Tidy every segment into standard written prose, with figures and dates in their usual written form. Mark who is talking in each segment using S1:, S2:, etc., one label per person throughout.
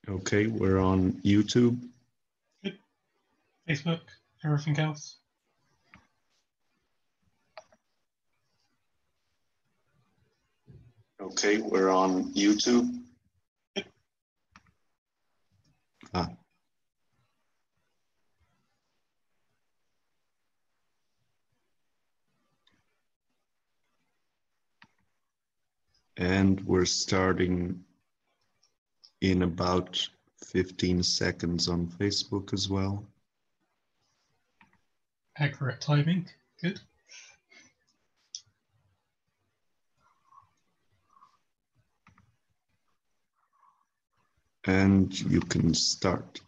S1: Okay, we're on YouTube.
S2: Good. Facebook, everything else.
S1: Okay, we're on YouTube.
S2: Good.
S1: And we're starting in about 15 seconds on Facebook as well.
S2: Accurate timing. Good.
S1: And you can start.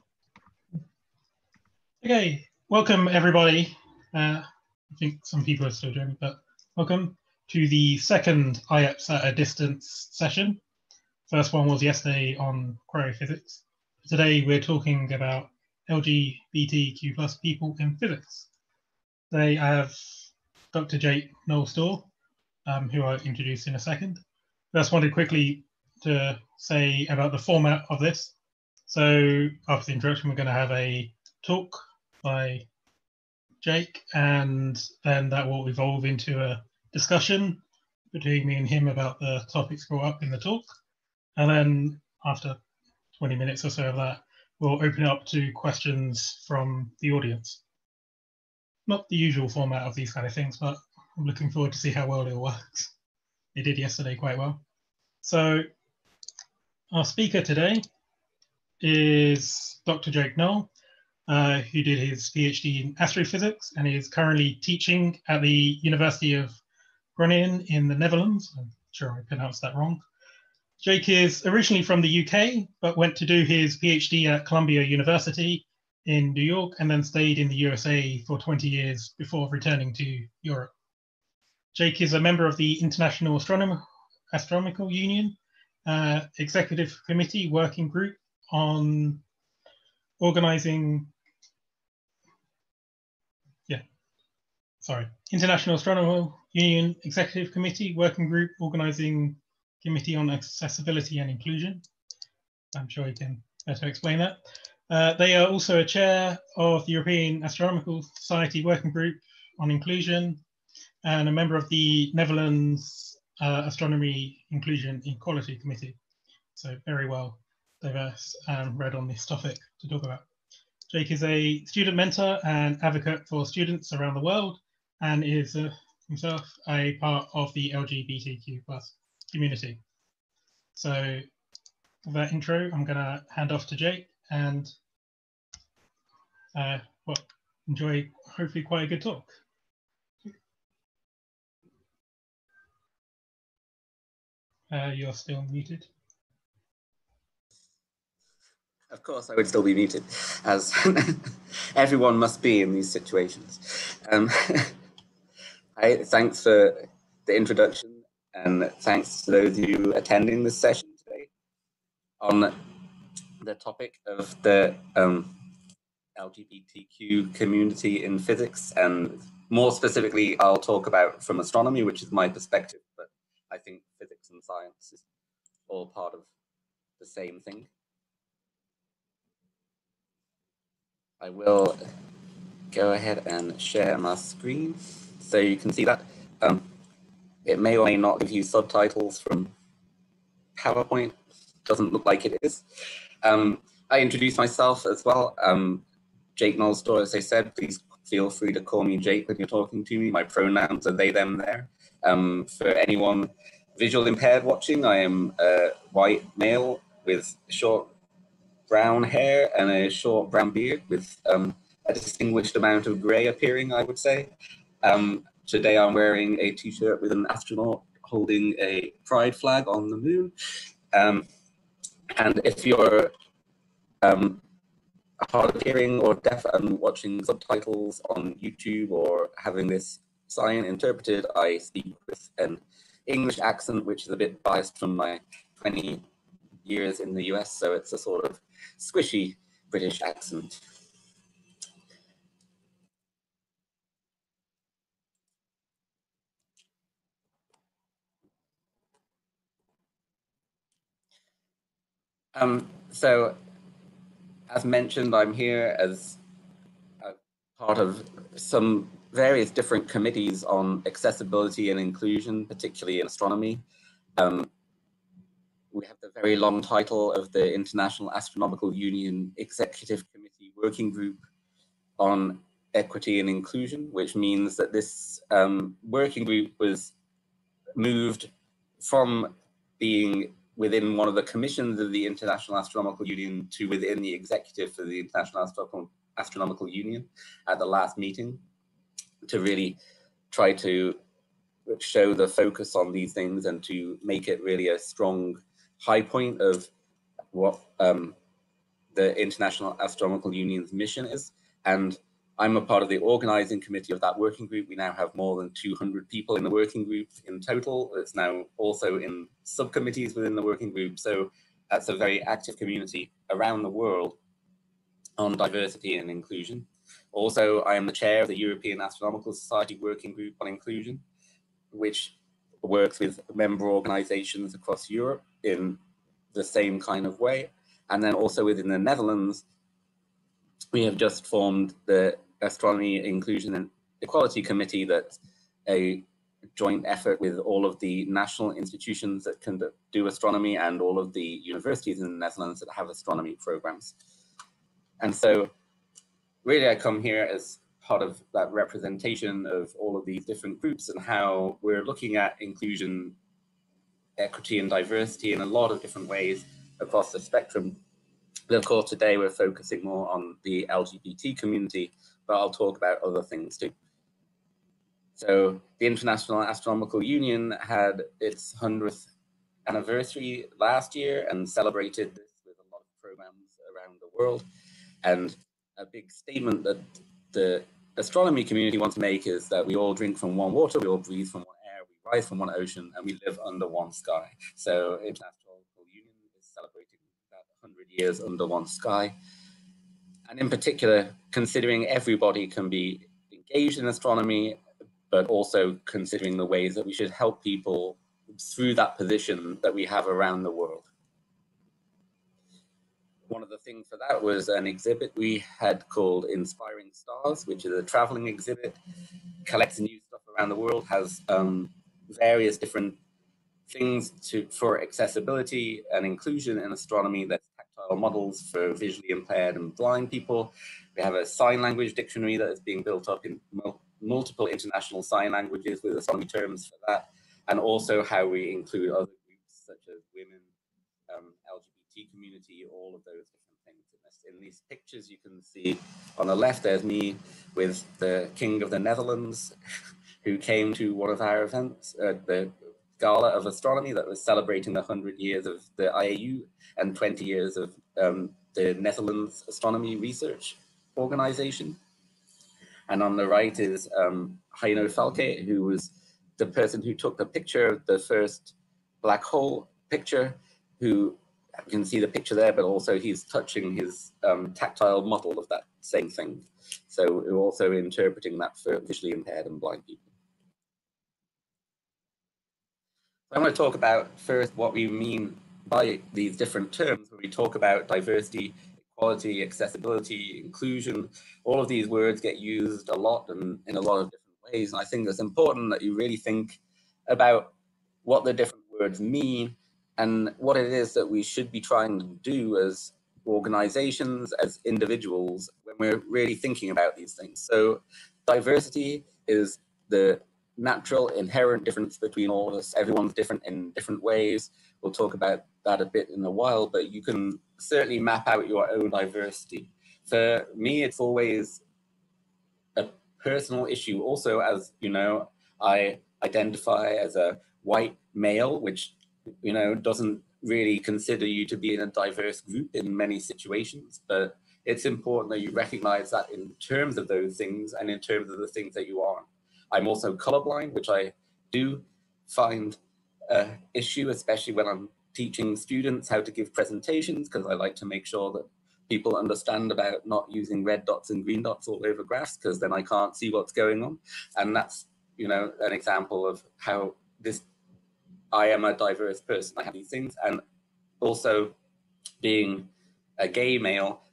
S2: Okay, welcome everybody. I think some people are still joining, but welcome to the second IAPS at a distance session. First one was yesterday on cryophysics. Today we're talking about LGBTQ plus people in physics. Today I have Dr. Jake Noel-Storr, who I'll introduce in a second. Just wanted quickly to say about the format of this. So after the introduction, we're going to have a talk by Jake, and then that will evolve into a discussion between me and him about the topics brought up in the talk. And then after 20 minutes or so of that, we'll open it up to questions from the audience. Not the usual format of these kind of things, but I'm looking forward to see how well it works. It did yesterday quite well. So our speaker today is Dr. Jake Noel, who did his PhD in astrophysics and is currently teaching at the University of Groningen in the Netherlands. I'm sure I pronounced that wrong. Jake is originally from the UK, but went to do his PhD at Columbia University in New York and then stayed in the USA for 20 years before returning to Europe. Jake is a member of the International Astronomical Union Executive Committee Working Group on International Astronomical Union Executive Committee Working Group Organizing Committee on Accessibility and Inclusion. I'm sure you can better explain that. They are also a chair of the European Astronomical Society Working Group on Inclusion and a member of the Netherlands Astronomy Inclusion Equality Committee. So very well diverse and read on this topic to talk about. Jake is a student mentor and advocate for students around the world and is himself a part of the LGBTQ plus community. So with that intro, I'm going to hand off to Jake and enjoy hopefully quite a good talk. You're still muted.
S3: Of course, I would still be muted, as everyone must be in these situations. Thanks for the introduction, and thanks to those of you attending this session today on the topic of the LGBTQ community in physics, and more specifically, I'll talk about from astronomy, which is my perspective, but I think physics and science is all part of the same thing. I will go ahead and share my screen so you can see that. It may or may not give you subtitles from PowerPoint. Doesn't look like it is. I introduced myself as well. Jake Noel-Storr, as I said, please feel free to call me Jake when you're talking to me. My pronouns are they, them, there. For anyone visual impaired watching, I am a white male with short brown hair and a short brown beard with a distinguished amount of gray appearing, I would say. Today I'm wearing a t-shirt with an astronaut holding a pride flag on the moon. And if you're hard of hearing or deaf and watching subtitles on YouTube or having this sign interpreted, I speak with an English accent, which is a bit biased from my 20 years in the US, so it's a sort of squishy British accent. So As mentioned, I'm here as a part of some various different committees on accessibility and inclusion, particularly in astronomy. We have the very long title of the International Astronomical Union Executive Committee Working Group on Equity and Inclusion, which means that this working group was moved from being within one of the commissions of the International Astronomical Union to within the executive for the International Astronomical Union at the last meeting, to really try to show the focus on these things and to make it really a strong high point of what the International Astronomical Union's mission is. And I'm a part of the organizing committee of that working group. We now have more than 200 people in the working group in total. It's now also in subcommittees within the working group. So that's a very active community around the world on diversity and inclusion. Also, I am the chair of the European Astronomical Society Working Group on Inclusion, which works with member organizations across Europe in the same kind of way. And then also within the Netherlands, we have just formed the Astronomy, Inclusion and Equality Committee. That's a joint effort with all of the national institutions that can do astronomy and all of the universities in the Netherlands that have astronomy programs. And so really I come here as part of that representation of all of these different groups and how we're looking at inclusion, equity and diversity in a lot of different ways across the spectrum. But of course, today we're focusing more on the LGBT community, but I'll talk about other things too. So the International Astronomical Union had its 100th anniversary last year and celebrated this with a lot of programs around the world. And a big statement that the astronomy community wants to make is that we all drink from one water, we all breathe from one air, we rise from one ocean, and we live under one sky. So International Union is celebrating that 100 years under one sky. And in particular, considering everybody can be engaged in astronomy, but also considering the ways that we should help people through that position that we have around the world. One of the things for that was an exhibit we had called Inspiring Stars, which is a traveling exhibit, collects new stuff around the world, has various different things for accessibility and inclusion in astronomy. That's tactile models for visually impaired and blind people. We have a sign language dictionary that is being built up in multiple international sign languages with astronomy terms for that, and also how we include other groups such as women, LGBT community, all of those different things. In these pictures, you can see on the left, there's me with the King of the Netherlands, who came to one of our events, the Gala of Astronomy that was celebrating the 100 years of the IAU and 20 years of the Netherlands Astronomy Research Organization. And on the right is Heino Falke, who was the person who took the picture of the first black hole picture, who you can see the picture there, but also he's touching his tactile model of that same thing. So we're also interpreting that for visually impaired and blind people. I want to talk about first what we mean by these different terms when we talk about diversity, equality, accessibility, inclusion. All of these words get used a lot and in a lot of different ways. And I think it's important that you really think about what the different words mean and what it is that we should be trying to do as organizations, as individuals, when we're really thinking about these things. So diversity is the natural inherent difference between all of us. Everyone's different in different ways. We'll talk about that a bit in a while, but you can certainly map out your own diversity. For me, it's always a personal issue. Also, as you know, I identify as a white male, which doesn't really consider you to be in a diverse group in many situations, but it's important that you recognize that in terms of those things and in terms of the things that you are. I'm also colorblind, which I do find an issue, especially when I'm teaching students how to give presentations, because I like to make sure that people understand about not using red dots and green dots all over graphs, because then I can't see what's going on. And that's, an example of how I am a diverse person. I have these things. And also being a gay male,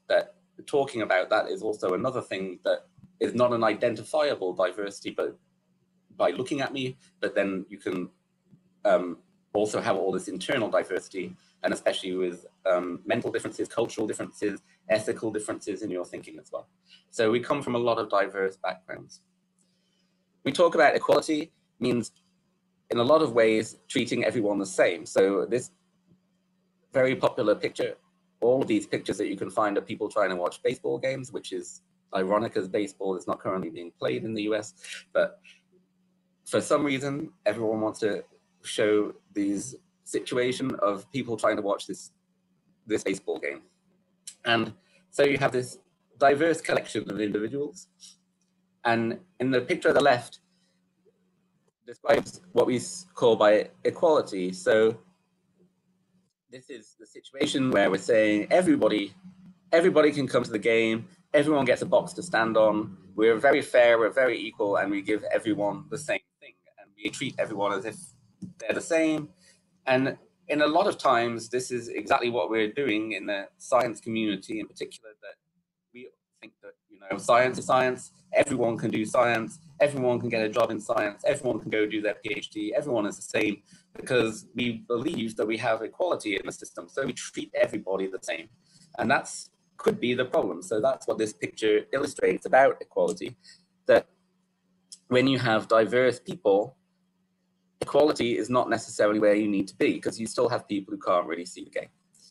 S3: that talking about that is also another thing that is not an identifiable diversity, but by looking at me, but then you can also have all this internal diversity, and especially with mental differences, cultural differences, ethical differences in your thinking as well. So we come from a lot of diverse backgrounds. We talk about equality means in a lot of ways treating everyone the same. So this very popular picture, all of these pictures that you can find of people trying to watch baseball games, which is ironic as baseball is not currently being played in the US, but for some reason, everyone wants to show these situation of people trying to watch this baseball game. And so you have this diverse collection of individuals. And in the picture at the left describes what we call by equality. So this is the situation where we're saying everybody can come to the game, everyone gets a box to stand on, we're very fair, we're very equal, and we give everyone the same thing. And we treat everyone as if they're the same. And in a lot of times, this is exactly what we're doing in the science community in particular, that we think that, you know, science is science, everyone can do science, everyone can get a job in science, everyone can go do their PhD, everyone is the same, because we believe that we have equality in the system. So we treat everybody the same. And that's could be the problem. So that's what this picture illustrates about equality, that when you have diverse people, equality is not necessarily where you need to be, because you still have people who can't really see the game.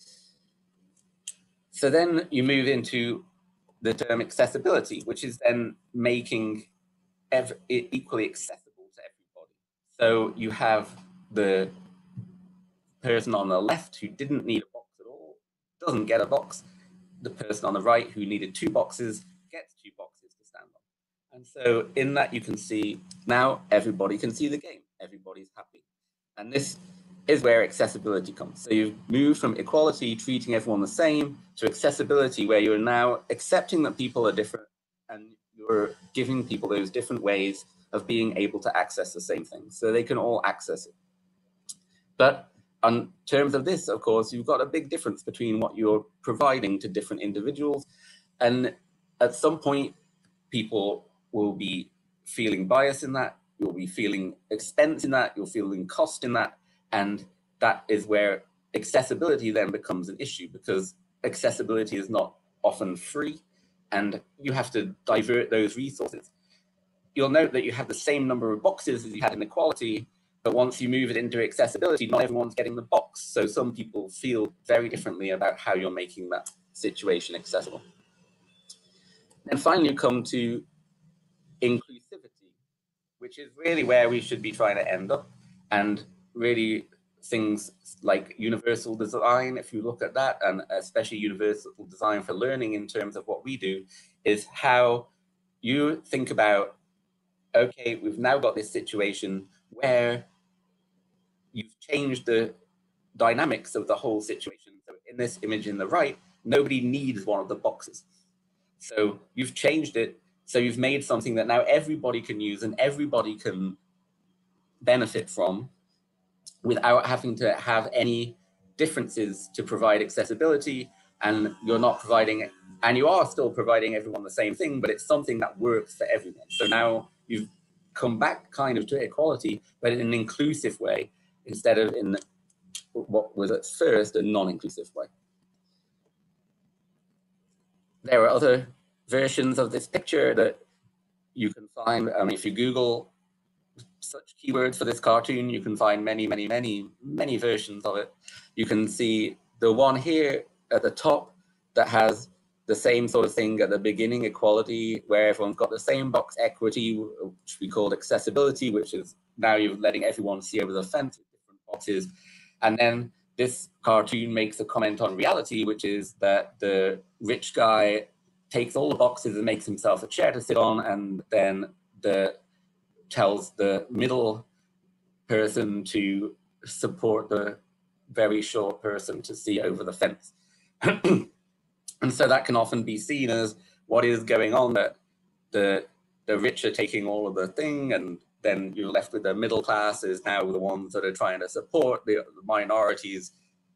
S3: So then you move into the term accessibility, which is then making it equally accessible to everybody. So you have the person on the left who didn't need a box at all, doesn't get a box. The person on the right who needed 2 boxes gets 2 boxes to stand on. And so in that you can see now everybody can see the game. Everybody's happy. And this is where accessibility comes. So you've moved from equality, treating everyone the same, to accessibility, where you're now accepting that people are different and you're giving people those different ways of being able to access the same thing. So they can all access it. But in terms of this, of course, you've got a big difference between what you're providing to different individuals. And at some point, people will be feeling bias in that, you'll be feeling expense in that, you're feeling cost in that. And that is where accessibility then becomes an issue, because accessibility is not often free and you have to divert those resources. You'll note that you have the same number of boxes as you had in equality, but once you move it into accessibility, not everyone's getting the box. So some people feel very differently about how you're making that situation accessible. And finally, you come to inclusivity, which is really where we should be trying to end up. And really things like universal design, if you look at that, and especially universal design for learning in terms of what we do, is how you think about, okay, we've now got this situation where you've changed the dynamics of the whole situation. So in this image in the right, nobody needs one of the boxes. So you've changed it. So you've made something that now everybody can use and everybody can benefit from without having to have any differences to provide accessibility. And you're not providing, and you are still providing everyone the same thing, but it's something that works for everyone. So now you've come back kind of to equality, but in an inclusive way, instead of in what was at first a non-inclusive way. There are other versions of this picture that you can find. If you Google such keywords for this cartoon, you can find many, many, many, many versions of it. You can see the one here at the top that has the same sort of thing at the beginning, equality, where everyone's got the same box, equity, which we called accessibility, which is now you're letting everyone see over the fence with different boxes. And then this cartoon makes a comment on reality, which is that the rich guy takes all the boxes and makes himself a chair to sit on, and then tells the middle person to support the very short person to see over the fence. And so that can often be seen as what is going on, that the rich are taking all of the thing, and then you're left with the middle class is now the ones that are trying to support the minorities.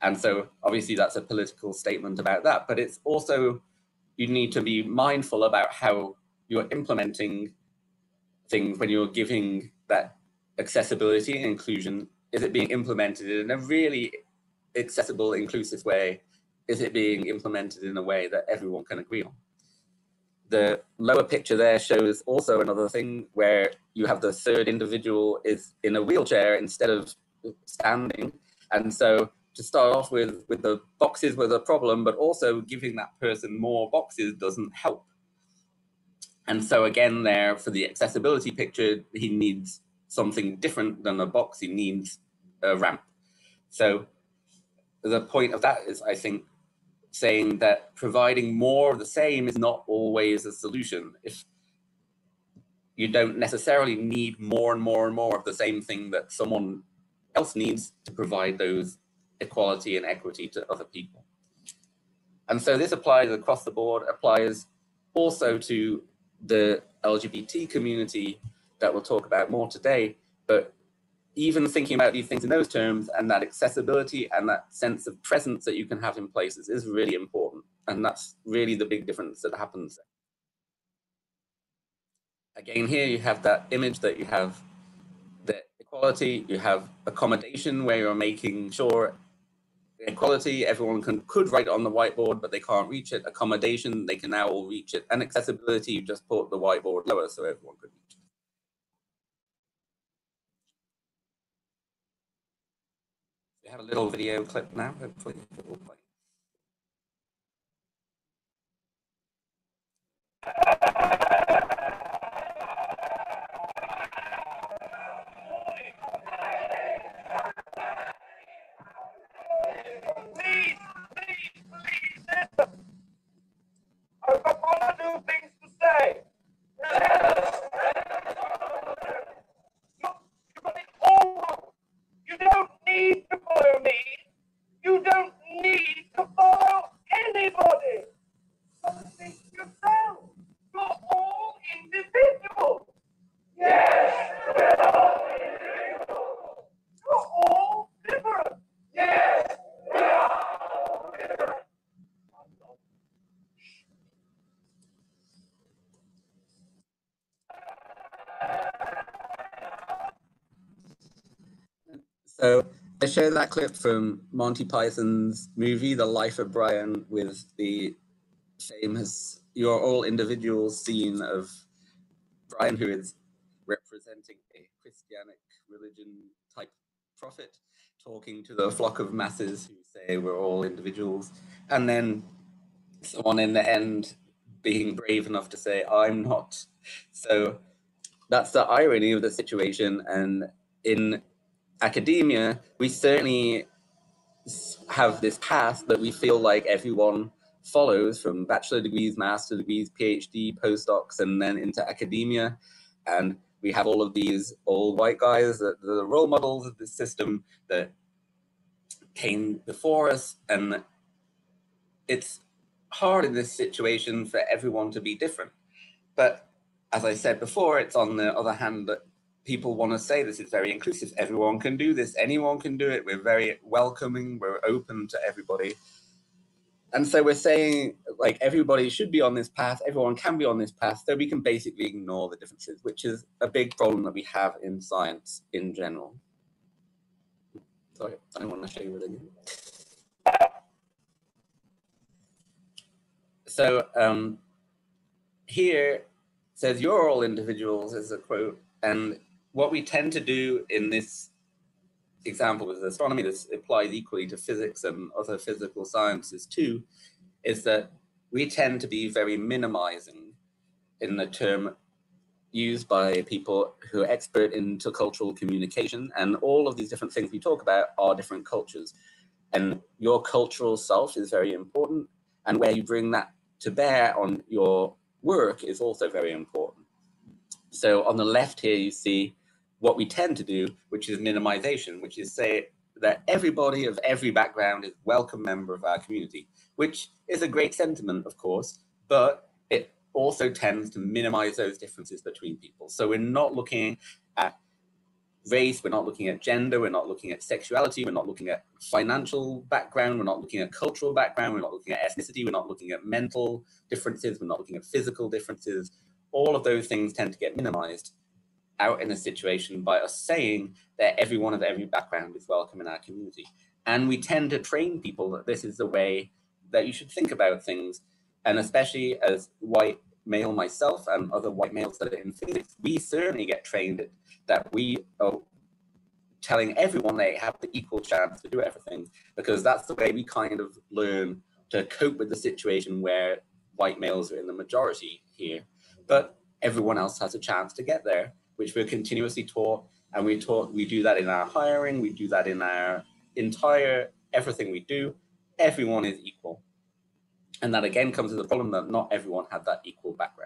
S3: And so obviously that's a political statement about that, but it's also, you need to be mindful about how you're implementing things when you're giving that accessibility and inclusion. Is it being implemented in a really accessible, inclusive way? Is it being implemented in a way that everyone can agree on? The lower picture there shows also another thing where you have the third individual is in a wheelchair instead of standing. And so to start off with the boxes was a problem, but also giving that person more boxes doesn't help. And so again there, for the accessibility picture, he needs something different than a box, he needs a ramp. So the point of that is, I think, saying that providing more of the same is not always a solution. If you don't necessarily need more and more and more of the same thing that someone else needs to provide those equality and equity to other people. And so this applies across the board, applies also to the LGBT community that we'll talk about more today, but even thinking about these things in those terms and that accessibility and that sense of presence that you can have in places is really important. And that's really the big difference that happens. Again, here you have that image that you have the equality, you have accommodation where you're making sure equality, everyone could write on the whiteboard, but they can't reach it. Accommodation, they can now all reach it. And accessibility, you just put the whiteboard lower so everyone could reach it. We have a little video clip now, hopefully it will play.
S4: Please, listen. I've got one or two things to say. You got it all wrong. You don't need to follow me. You don't need to follow anybody. But think yourself. You're all individuals. Yes, we're all individuals. You're all different. Yes, we are all different.
S3: So I show that clip from Monty Python's movie, The Life of Brian, with the famous "You're all individuals" scene of Brian, who is representing a Christianic religion type prophet, talking to the flock of masses who say we're all individuals, and then someone in the end being brave enough to say, I'm not. So that's the irony of the situation. And in academia, we certainly have this path that we feel like everyone follows, from bachelor degrees, master degrees, PhD, postdocs, and then into academia. And we have all of these old white guys, the role models of the system that came before us. And it's hard in this situation for everyone to be different. But as I said before, it's on the other hand that people want to say this is very inclusive. Everyone can do this. Anyone can do it. We're very welcoming. We're open to everybody. And so we're saying, like, everybody should be on this path. Everyone can be on this path. So we can basically ignore the differences, which is a big problem that we have in science in general. Sorry, I want to show you it again. So here says, you're all individuals, is a quote. And what we tend to do in this example with astronomy, this applies equally to physics and other physical sciences too, is that we tend to be very minimizing in the term used by people who are expert in intercultural communication. And all of these different things we talk about are different cultures. And your cultural self is very important. And where you bring that to bear on your work is also very important. So on the left here, you see what we tend to do, which is minimization, which is say that everybody of every background is a welcome member of our community, which is a great sentiment, of course, but it also tends to minimize those differences between people. So we're not looking at race, we're not looking at gender, we're not looking at sexuality, we're not looking at financial background, we're not looking at cultural background, we're not looking at ethnicity, we're not looking at mental differences, we're not looking at physical differences. All of those things tend to get minimized out in a situation by us saying that everyone of every background is welcome in our community. And we tend to train people that this is the way that you should think about things. And especially as white male myself and other white males that are in physics, we certainly get trained that we are telling everyone they have the equal chance to do everything, because that's the way we kind of learn to cope with the situation where white males are in the majority here, but everyone else has a chance to get there, which we're continuously taught. And we do that in our hiring, we do that in our entire everything we do. Everyone is equal. And that again comes to the problem that not everyone had that equal background.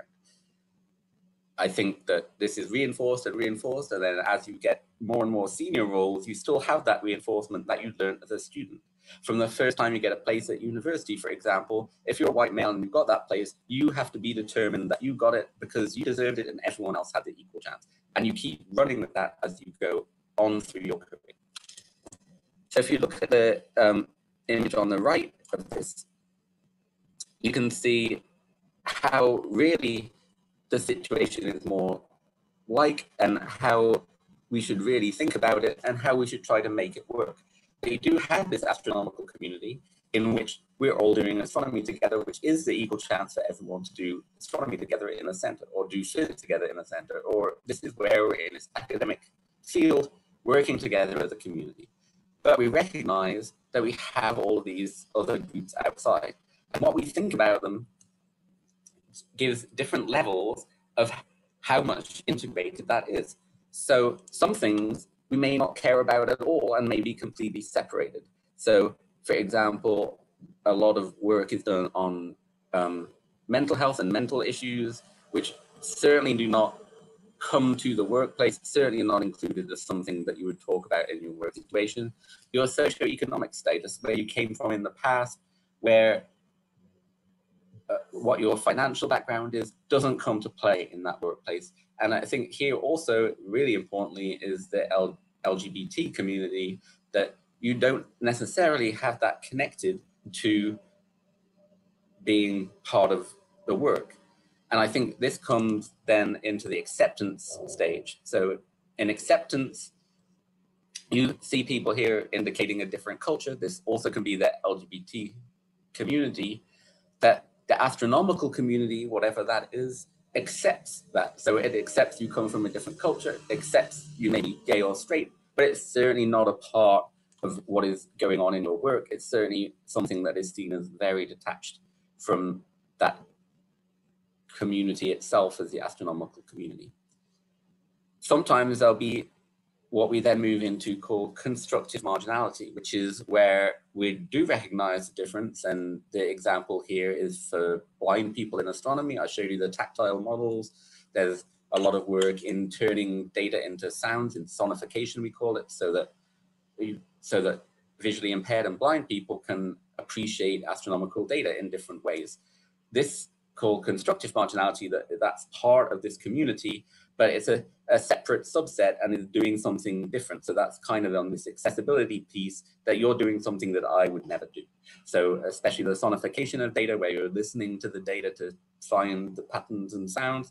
S3: I think that this is reinforced, and then as you get more and more senior roles, you still have that reinforcement that you learned as a student. From the first time you get a place at university, for example, if you're a white male and you got that place, you have to be determined that you got it because you deserved it and everyone else had the equal chance. And you keep running with that as you go on through your career. So if you look at the image on the right of this, you can see how really the situation is more like, and how we should really think about it and how we should try to make it work. They do have this astronomical community in which we're all doing astronomy together, which is the equal chance for everyone to do astronomy together in a center, or do physics together in a center, or this is where we're in this academic field working together as a community. But we recognize that we have all of these other groups outside, and what we think about them gives different levels of how much integrated that is. So some things we may not care about at all and may be completely separated. So for example, a lot of work is done on mental health and mental issues, which certainly do not come to the workplace, certainly not included as something that you would talk about in your work situation. Your socioeconomic status, where you came from in the past, where what your financial background is, doesn't come to play in that workplace. And I think here also, really importantly, is the LGBT community, that you don't necessarily have that connected to being part of the work. And I think this comes then into the acceptance stage. So in acceptance, you see people here indicating a different culture. This also can be the LGBT community, that the astronomical community, whatever that is, accepts that. So it accepts you come from a different culture, accepts you may be gay or straight, but it's certainly not a part of what is going on in your work. It's certainly something that is seen as very detached from that community itself as the astronomical community. Sometimes there'll be what we then move into called constructive marginality, which is where we do recognize the difference. And the example here is for blind people in astronomy. I showed you the tactile models. There's a lot of work in turning data into sounds, in sonification we call it, so that visually impaired and blind people can appreciate astronomical data in different ways. This called constructive marginality, that's part of this community, but it's a separate subset and is doing something different. So that's kind of on this accessibility piece, that you're doing something that I would never do. So especially the sonification of data, where you're listening to the data to find the patterns and sounds.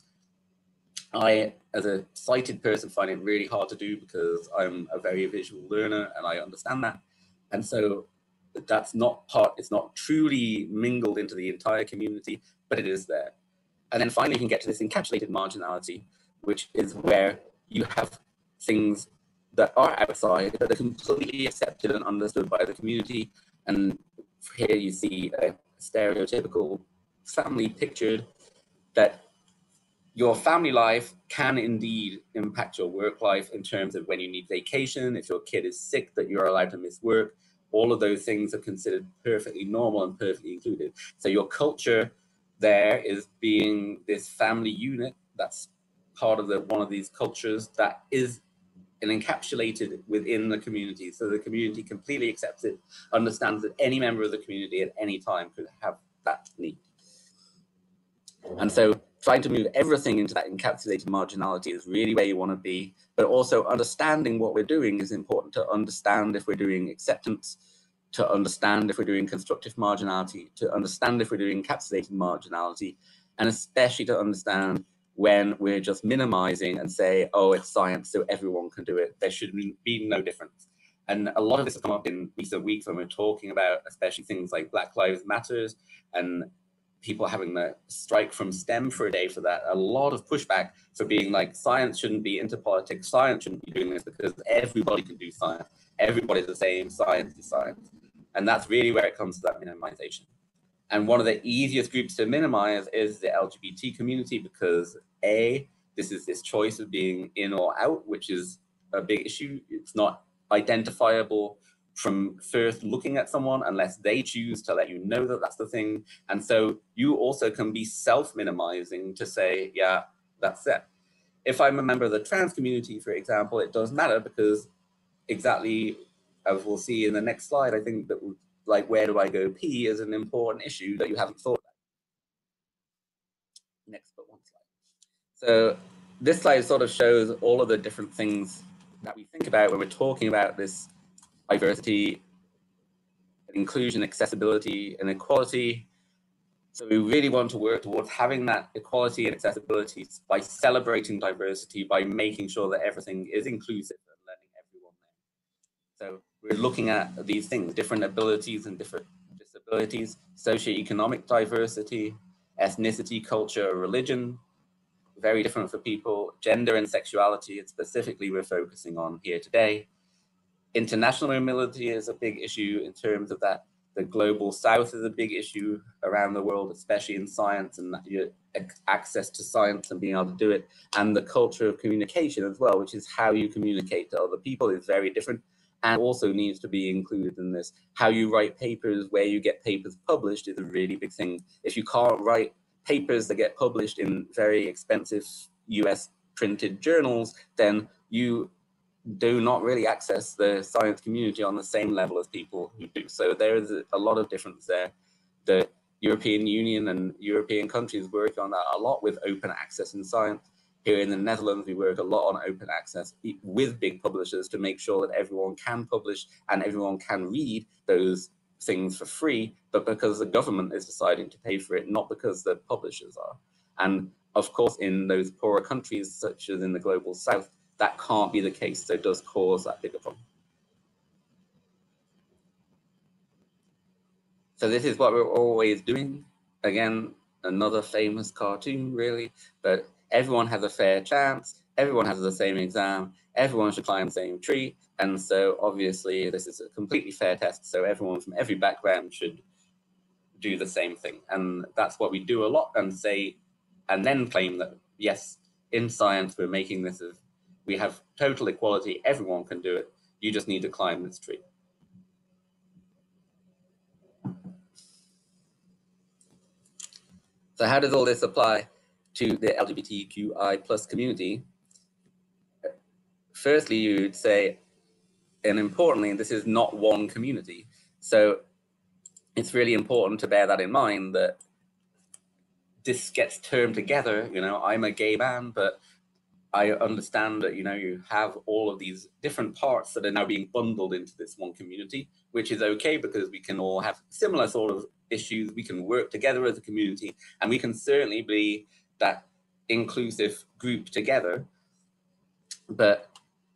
S3: I, as a sighted person, find it really hard to do because I'm a very visual learner and I understand that. And so that's not part, it's not truly mingled into the entire community, but it is there. And then finally, you can get to this encapsulated marginality, which is where you have things that are outside, that are completely accepted and understood by the community. And here you see a stereotypical family pictured, that your family life can indeed impact your work life in terms of when you need vacation, if your kid is sick, that you're allowed to miss work. All of those things are considered perfectly normal and perfectly included. So your culture there is being this family unit that's part of one of these cultures that is encapsulated within the community. So the community completely accepts it, understands that any member of the community at any time could have that need. And so trying to move everything into that encapsulated marginality is really where you want to be, but also understanding what we're doing is important to understand if we're doing acceptance, to understand if we're doing constructive marginality, to understand if we're doing encapsulated marginality, and especially to understand when we're just minimizing and say, oh, it's science, so everyone can do it. There should be no difference. And a lot of this has come up in recent weeks when we're talking about especially things like Black Lives Matters and people having the strike from STEM for a day for that. A lot of pushback for being like, science shouldn't be into politics, science shouldn't be doing this because everybody can do science. Everybody's the same, science is science. And that's really where it comes to that minimization. And one of the easiest groups to minimize is the LGBT community because A, this is this choice of being in or out, which is a big issue. It's not identifiable from first looking at someone unless they choose to let you know that that's the thing. And so you also can be self-minimizing to say, yeah, that's it. If I'm a member of the trans community, for example, it does matter because exactly as we'll see in the next slide, I think that like, where do I go pee is an important issue that you haven't thought about. Next but one slide. So this slide sort of shows all of the different things that we think about when we're talking about this diversity, inclusion, accessibility, and equality. So we really want to work towards having that equality and accessibility by celebrating diversity, by making sure that everything is inclusive and letting everyone know. So we're looking at these things, different abilities and different disabilities, socioeconomic diversity, ethnicity, culture, religion, very different for people, gender and sexuality, and specifically we're focusing on here today. International mobility is a big issue in terms of that. The global south is a big issue around the world, especially in science and your access to science and being able to do it. And the culture of communication as well, which is how you communicate to other people is very different and also needs to be included in this. How you write papers, where you get papers published is a really big thing. If you can't write papers that get published in very expensive US printed journals, then you do not really access the science community on the same level as people who do. So there is a lot of difference there. The European Union and European countries work on that a lot with open access in science. Here in the Netherlands, we work a lot on open access with big publishers to make sure that everyone can publish and everyone can read those things for free, but because the government is deciding to pay for it, not because the publishers are. And of course, in those poorer countries, such as in the global south, that can't be the case, so it does cause that bigger problem. So this is what we're always doing. Again, another famous cartoon, really, but everyone has a fair chance, everyone has the same exam, everyone should climb the same tree, and so obviously this is a completely fair test, so everyone from every background should do the same thing. And that's what we do a lot and say, and then claim that, yes, in science, we're making this as, we have total equality, everyone can do it, you just need to climb this tree. So how does all this apply to the LGBTQI plus community? Firstly, you'd say, and importantly, this is not one community. So it's really important to bear that in mind, that this gets termed together. You know, I'm a gay man, but I understand that, you know, you have all of these different parts that are now being bundled into this one community, which is okay because we can all have similar sort of issues. We can work together as a community, and we can certainly be that inclusive group together. But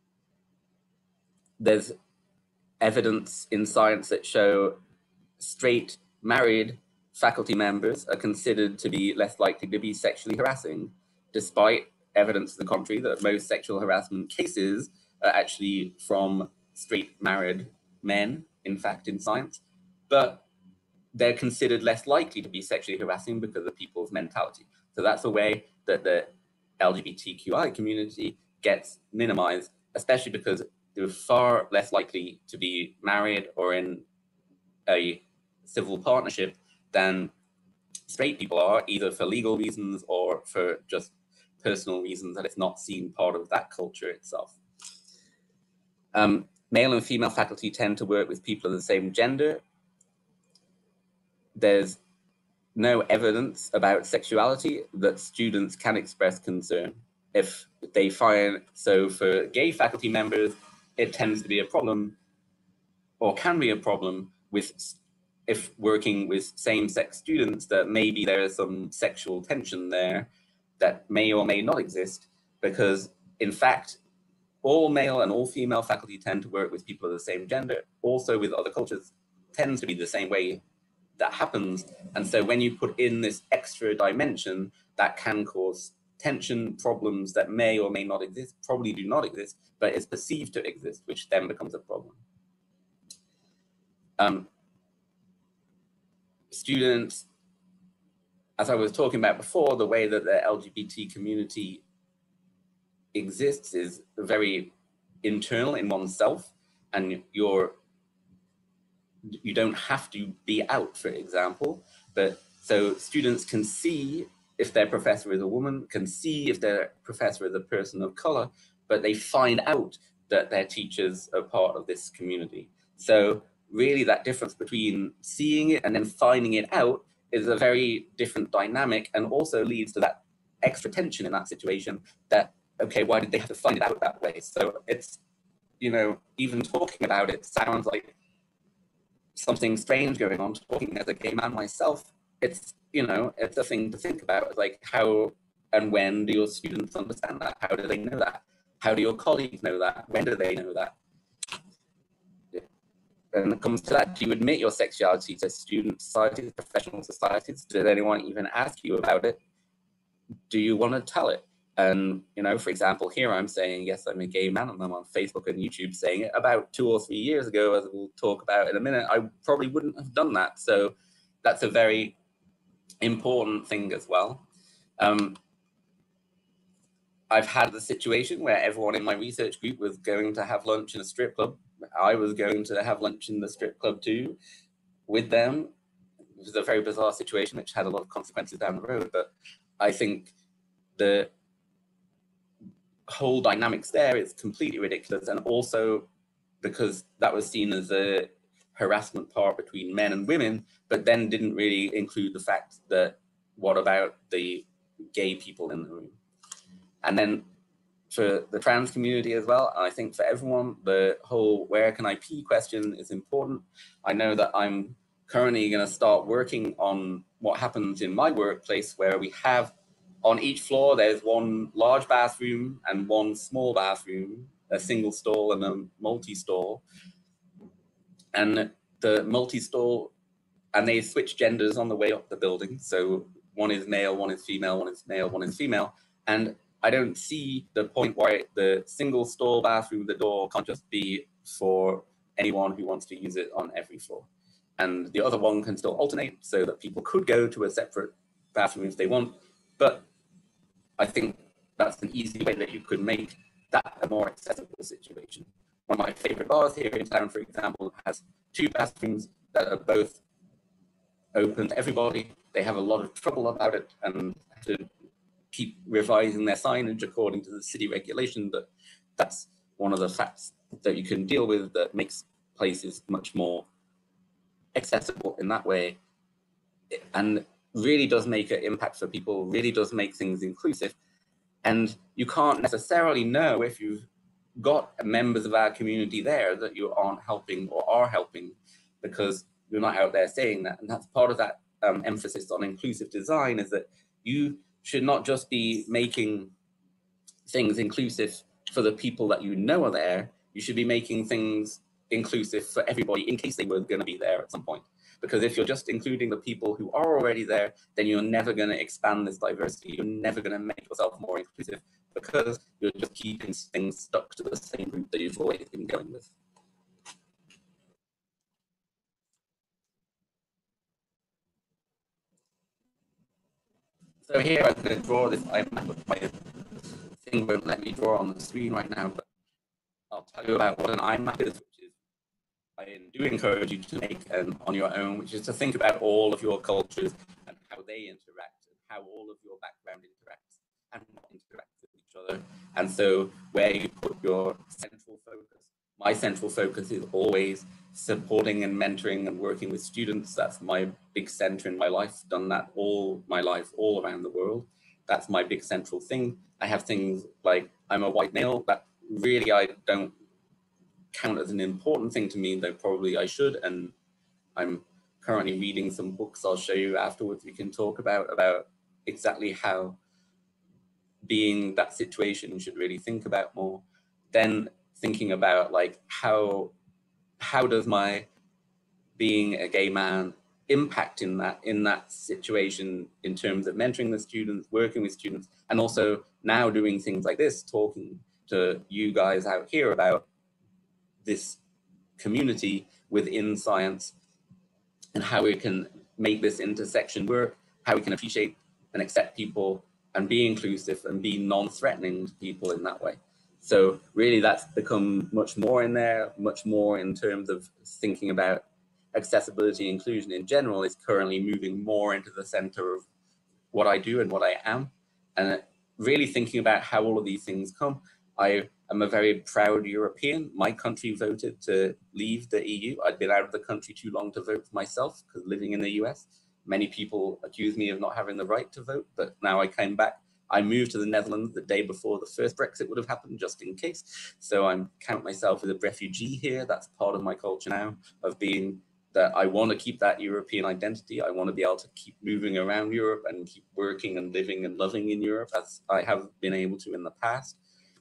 S3: there's evidence in science that show straight married faculty members are considered to be less likely to be sexually harassing, despite evidence to the contrary that most sexual harassment cases are actually from straight married men, in fact, in science. But they're considered less likely to be sexually harassing because of people's mentality. So that's a way that the LGBTQI community gets minimized, especially because they're far less likely to be married or in a civil partnership than straight people are, either for legal reasons or for just personal reasons that it's not seen part of that culture itself. Male and female faculty tend to work with people of the same gender. There's no evidence about sexuality that students can express concern. If they find, so for gay faculty members, it tends to be a problem, or can be a problem, with if working with same-sex students, that maybe there is some sexual tension there that may or may not exist, because in fact, all male and all female faculty tend to work with people of the same gender, also with other cultures, tends to be the same way that happens. And so when you put in this extra dimension, that can cause tension, problems that may or may not exist, probably do not exist, but is perceived to exist, which then becomes a problem. Students, as I was talking about before, the way that the LGBT community exists is very internal in oneself, and you don't have to be out, for example, but so students can see if their professor is a woman, can see if their professor is a person of color, but they find out that their teachers are part of this community. So really that difference between seeing it and then finding it out is a very different dynamic, and also leads to that extra tension in that situation that, okay, why did they have to find it out that way? So it's, you know, even talking about it sounds like something strange going on. Talking as a gay man myself, it's, you know, it's a thing to think about. It's like, how and when do your students understand that? How do they know that? How do your colleagues know that? When do they know that? And it comes to that, do you admit your sexuality to student societies, professional societies? Did anyone even ask you about it? Do you want to tell it? And, you know, for example, here I'm saying, yes, I'm a gay man, and I'm on Facebook and YouTube saying it. About 2 or 3 years ago, as we'll talk about in a minute, I probably wouldn't have done that. So that's a very important thing as well. I've had the situation where everyone in my research group was going to have lunch in a strip club. I was going to have lunch in the strip club too with them. It was a very bizarre situation which had a lot of consequences down the road, but I think the whole dynamics there is completely ridiculous, and also because that was seen as a harassment part between men and women, but then didn't really include the fact that what about the gay people in the room? And then for the trans community as well, I think for everyone, the whole where can I pee question is important. I know that I'm currently going to start working on what happens in my workplace, where we have on each floor, there's one large bathroom and one small bathroom, a single stall and a multi-stall. And the multi-stall, and they switch genders on the way up the building. So one is male, one is female, one is male, one is female. And I don't see the point why the single stall bathroom, the door can't just be for anyone who wants to use it on every floor. And the other one can still alternate so that people could go to a separate bathroom if they want. But I think that's an easy way that you could make that a more accessible situation. One of my favorite bars here in town, for example, has 2 bathrooms that are both open to everybody. They have a lot of trouble about it and have to keep revising their signage according to the city regulation, but that's one of the facts that you can deal with that makes places much more accessible in that way, and really does make an impact for people, really does make things inclusive. And you can't necessarily know if you've got members of our community there that you aren't helping or are helping, because you're not out there saying that. And that's part of that emphasis on inclusive design, is that you should not just be making things inclusive for the people that you know are there. You should be making things inclusive for everybody in case they were going to be there at some point. Because if you're just including the people who are already there, then you're never going to expand this diversity. You're never going to make yourself more inclusive, because you're just keeping things stuck to the same group that you've always been going with. So here I'm going to draw this iMap. My thing won't let me draw on the screen right now, but I'll tell you about what an iMap is, which is, I do encourage you to make on your own, which is to think about all of your cultures and how they interact, and how all of your background interacts and not interacts with each other. And so where you put your central focus my central focus is always supporting and mentoring and working with students. That's my big center in my life. Done that all my life, all around the world. That's my big central thing. I have things like I'm a white male that really I don't count as an important thing to me, though probably I should. And I'm currently reading some books I'll show you afterwards we can talk about exactly how being that situation you should really think about more. Then thinking about like how does my being a gay man impact in that situation in terms of mentoring the students, working with students, and also now doing things like this, talking to you guys out here about this community within science and how we can make this intersection work, how we can appreciate and accept people and be inclusive and be non-threatening to people in that way. So really that's become much more in there, much more in terms of thinking about accessibility inclusion in general is currently moving more into the center of what I do and what I am. And really thinking about how all of these things come. I am a very proud European. My country voted to leave the EU. I'd been out of the country too long to vote for myself because living in the US, many people accuse me of not having the right to vote, but now I came back. I moved to the Netherlands the day before the first Brexit would have happened, just in case. So I count myself as a refugee here. That's part of my culture now, of being that I want to keep that European identity. I want to be able to keep moving around Europe and keep working and living and loving in Europe as I have been able to in the past.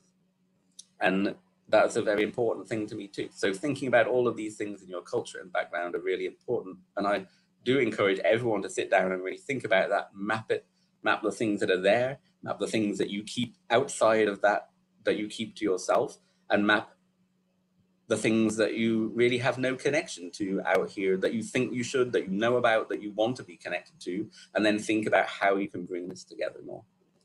S3: And that's a very important thing to me too. So thinking about all of these things in your culture and background are really important. And I do encourage everyone to sit down and really think about that, map it, map the things that are there, map the things that you keep outside of that you keep to yourself, and map the things that you really have no connection to out here, that you think you should, that you know about, that you want to be connected to, and then think about how you can bring this together more.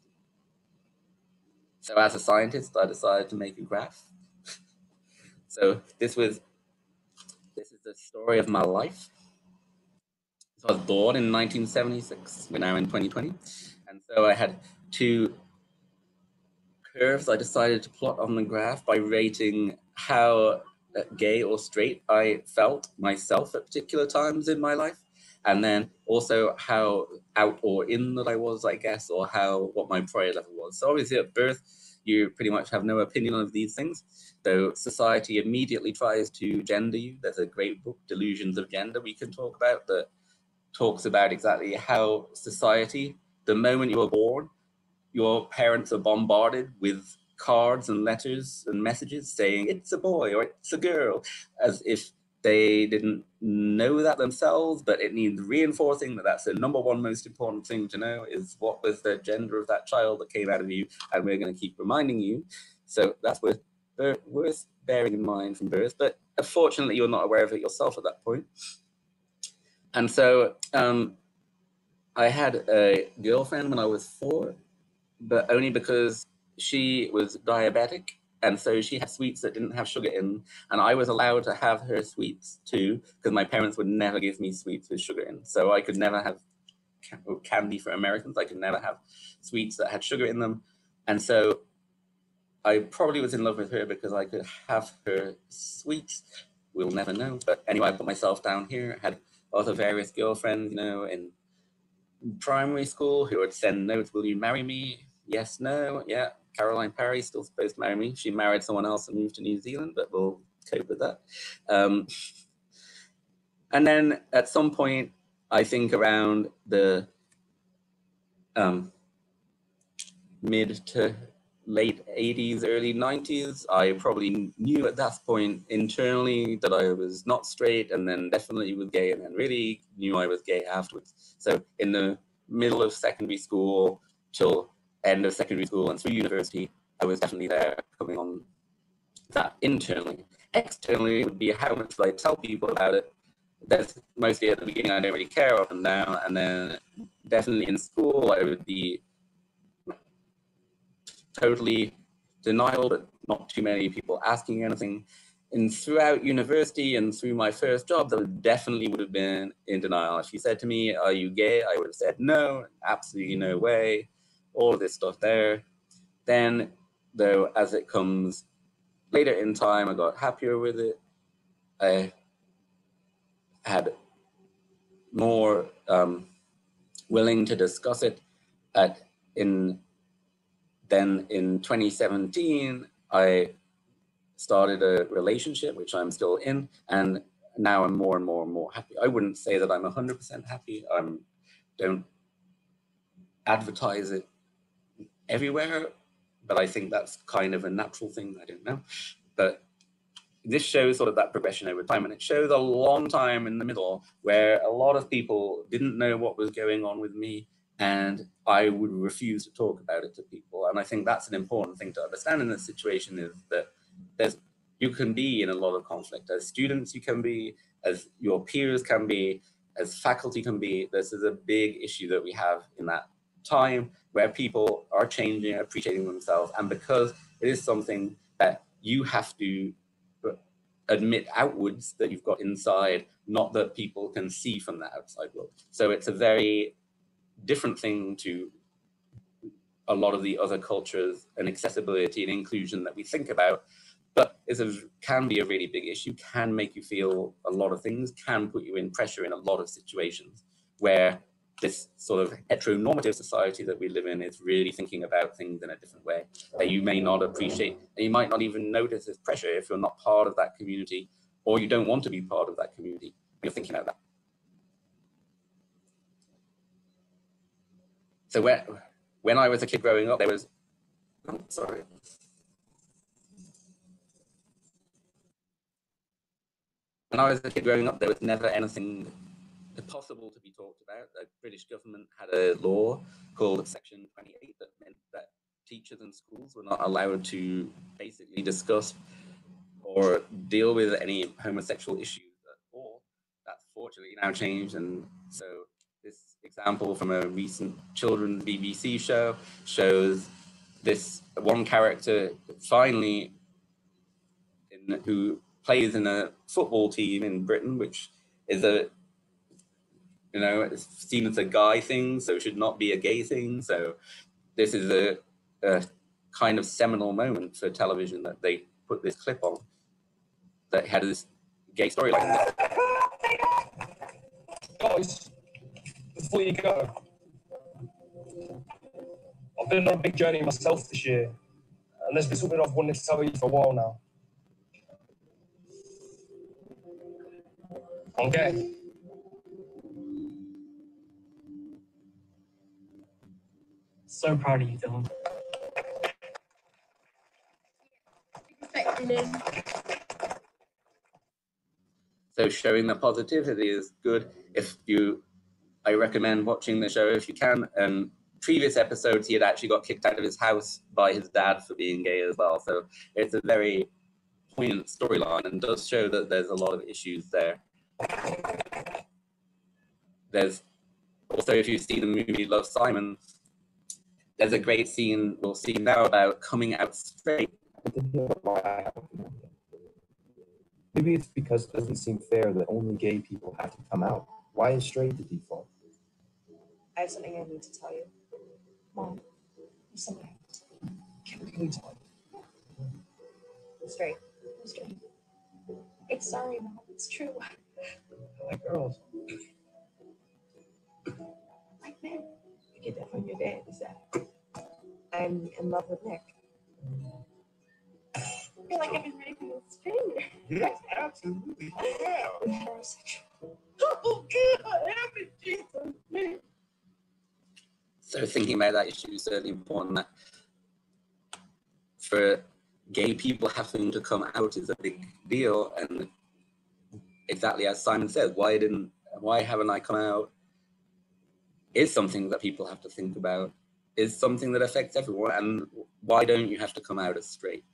S3: So as a scientist, I decided to make a graph. So this is the story of my life. So I was born in 1976. We're now in 2020. And so I had two curves I decided to plot on the graph by rating how gay or straight I felt myself at particular times in my life. And then also how out or in that I was, I guess, or what my pride level was. So obviously at birth, you pretty much have no opinion of these things. So society immediately tries to gender you. There's a great book, Delusions of Gender, we can talk about, that talks about exactly how society, the moment you are born, your parents are bombarded with cards and letters and messages saying it's a boy or it's a girl, as if they didn't know that themselves, but it needs reinforcing that that's the number one most important thing to know, is what was the gender of that child that came out of you, and we're going to keep reminding you. So that's worth bearing in mind from birth, but unfortunately you're not aware of it yourself at that point. And so I had a girlfriend when I was 4, but only because she was diabetic, and so she had sweets that didn't have sugar in, and I was allowed to have her sweets too, because my parents would never give me sweets with sugar in. So I could never have candy for Americans. I could never have sweets that had sugar in them. And so I probably was in love with her because I could have her sweets. We'll never know. But anyway, I put myself down here, had other various girlfriends, in primary school who would send notes, will you marry me? Yes, no, yeah. Caroline Parry still supposed to marry me. She married someone else and moved to New Zealand, but we'll cope with that. And then at some point, I think around the mid to late 80s, early 90s, I probably knew at that point internally that I was not straight, and then definitely was gay, and then really knew I was gay afterwards. So in the middle of secondary school till end of secondary school and through university, I was definitely there, coming on that internally. Externally would be how much I tell people about it. That's mostly at the beginning, I don't really care up and down, and then definitely in school I would be totally denial, but not too many people asking anything. And throughout university and through my first job, that definitely would have been in denial. If you said to me, are you gay? I would have said no, absolutely no way, all of this stuff there. Then, though, as it comes later in time, I got happier with it. I had more willing to discuss it. Then in 2017, I started a relationship, which I'm still in, and now I'm more and more and more happy. I wouldn't say that I'm 100% happy. I don't advertise it everywhere, but I think that's kind of a natural thing. I don't know. But this shows sort of that progression over time, and it shows a long time in the middle where a lot of people didn't know what was going on with me, and I would refuse to talk about it to people. And I think that's an important thing to understand in this situation, is that you can be in a lot of conflict. As students, you can be, as your peers can be, as faculty can be. This is a big issue that we have in that time where people are changing, appreciating themselves. And because it is something that you have to admit outwards that you've got inside, not that people can see from the outside world. So it's a very different thing to a lot of the other cultures and accessibility and inclusion that we think about, but can be a really big issue, can make you feel a lot of things, can put you in pressure in a lot of situations where this sort of heteronormative society that we live in is really thinking about things in a different way that you may not appreciate, and you might not even notice as pressure if you're not part of that community, or you don't want to be part of that community. You're thinking about that. So when I was a kid growing up, there was, When I was a kid growing up, there was never anything possible to be talked about. The British government had a law called Section 28 that meant that teachers and schools were not allowed to basically discuss or deal with any homosexual issues at all. That's fortunately now changed, and so this example from a recent children's BBC show shows this one character finally who plays in a football team in Britain, which is it's seen as a guy thing, so it should not be a gay thing. So this is a kind of seminal moment for television that they put this clip on that had this gay storyline.
S5: Guys, before you go, I've been on a big journey myself this year, and there's been something I've wanted to tell you for a while now. I'm gay.
S6: So proud of you, Dylan.
S3: So showing the positivity is good. I recommend watching the show if you can. And previous episodes, he had actually got kicked out of his house by his dad for being gay as well. So it's a very poignant storyline and does show that there's a lot of issues there. There's also, if you've seen the movie Love, Simon, there's a great scene we'll see now about coming out straight.
S7: Maybe it's because it doesn't seem fair that only gay people have to come out. Why is straight the default?
S8: I have something I need to tell you. Mom, there's something
S5: Can we talk?
S8: straight. Straight. It's sorry, Mom. It's true.
S5: I like girls.
S8: Like men. You get that from your dad, is that? I'm in love with Nick. I feel like I've been ready for this stranger.
S7: Yes, absolutely. Yeah.
S8: Heterosexual. Oh, God, help me, Jesus.
S3: So thinking about that issue is certainly important. That for gay people having to come out is a big deal, and exactly as Simon said, why haven't I come out is something that people have to think about, is something that affects everyone, and why don't you have to come out as straight?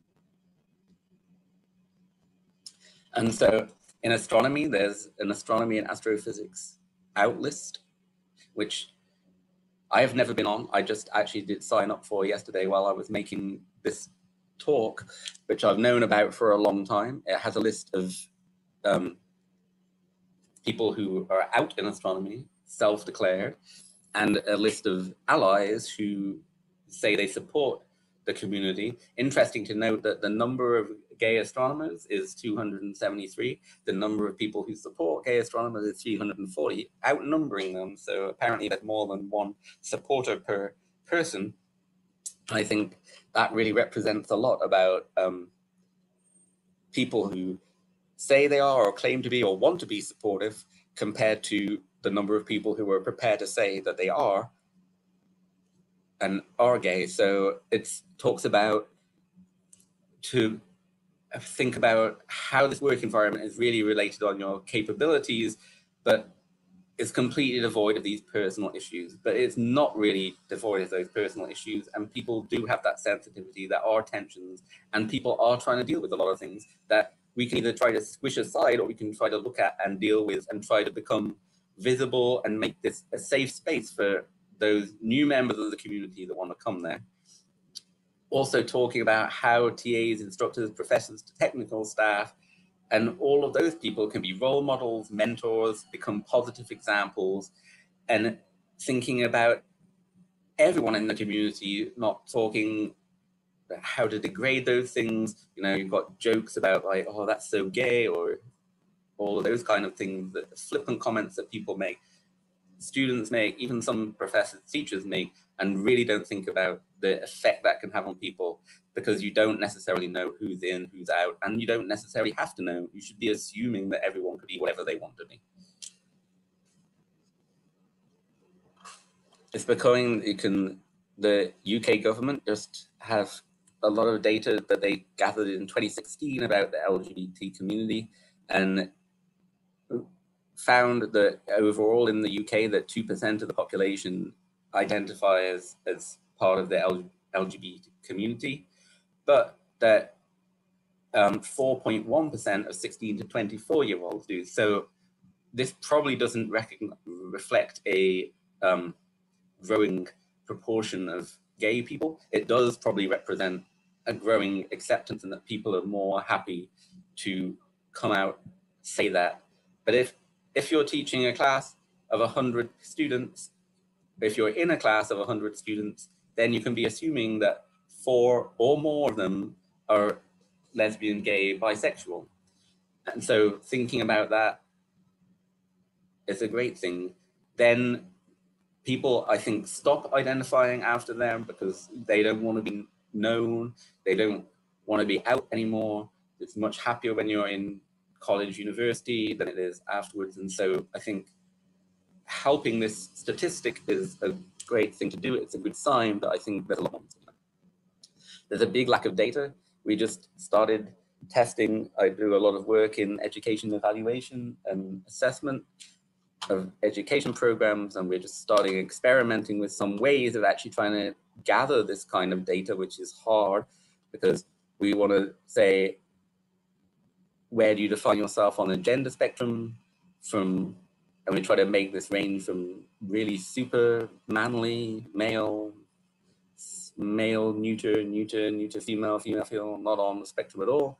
S3: And so in astronomy, there's an astronomy and astrophysics out list, which I have never been on. I just actually did sign up for yesterday while I was making this talk, which I've known about for a long time. It has a list of people who are out in astronomy, self-declared, and a list of allies who say they support the community. Interesting to note that the number of gay astronomers is 273. The number of people who support gay astronomers is 340, outnumbering them. So apparently there's more than one supporter per person. I think that really represents a lot about people who say they are or claim to be or want to be supportive compared to the number of people who are prepared to say that they are and are gay. So it talks about to think about how this work environment is really related on your capabilities, but it's completely devoid of these personal issues. But it's not really devoid of those personal issues, and people do have that sensitivity. There are tensions, and people are trying to deal with a lot of things that we can either try to squish aside, or we can try to look at and deal with and try to become visible and make this a safe space for those new members of the community that want to come there. Also talking about how TAs, instructors, professors, technical staff, and all of those people can be role models, mentors, become positive examples, and thinking about everyone in the community, not talking about how to degrade those things. You know, you've got jokes about like, oh, that's so gay, or all of those kind of things, that flippant comments that people make, students make, even some professors, teachers make, and really don't think about the effect that can have on people, because you don't necessarily know who's in, who's out, and you don't necessarily have to know. You should be assuming that everyone could be whatever they want to be. It's becoming, the UK government just have a lot of data that they gathered in 2016 about the LGBT community, and found that overall in the UK that 2% of the population identify as part of the LGBT community, but that 4.1% of 16 to 24-year-olds do. So this probably doesn't reflect a growing proportion of gay people. It does probably represent a growing acceptance, and that people are more happy to come out, say that. But if you're teaching a class of 100 students, if you're in a class of 100 students, then you can be assuming that 4 or more of them are lesbian, gay, bisexual. And so thinking about that is a great thing. Then people, I think, stop identifying after them because they don't want to be known. They don't want to be out anymore. It's much happier when you're in college, university than it is afterwards. And so I think helping this statistic is a great thing to do. It's a good sign, but I think there's a lot more. There's a big lack of data. We just started testing. I do a lot of work in education evaluation and assessment of education programs, and we're just starting experimenting with some ways of actually trying to gather this kind of data, which is hard because we want to say, where do you define yourself on the gender spectrum? And we try to make this range from really super manly, male, neuter, female, not on the spectrum at all.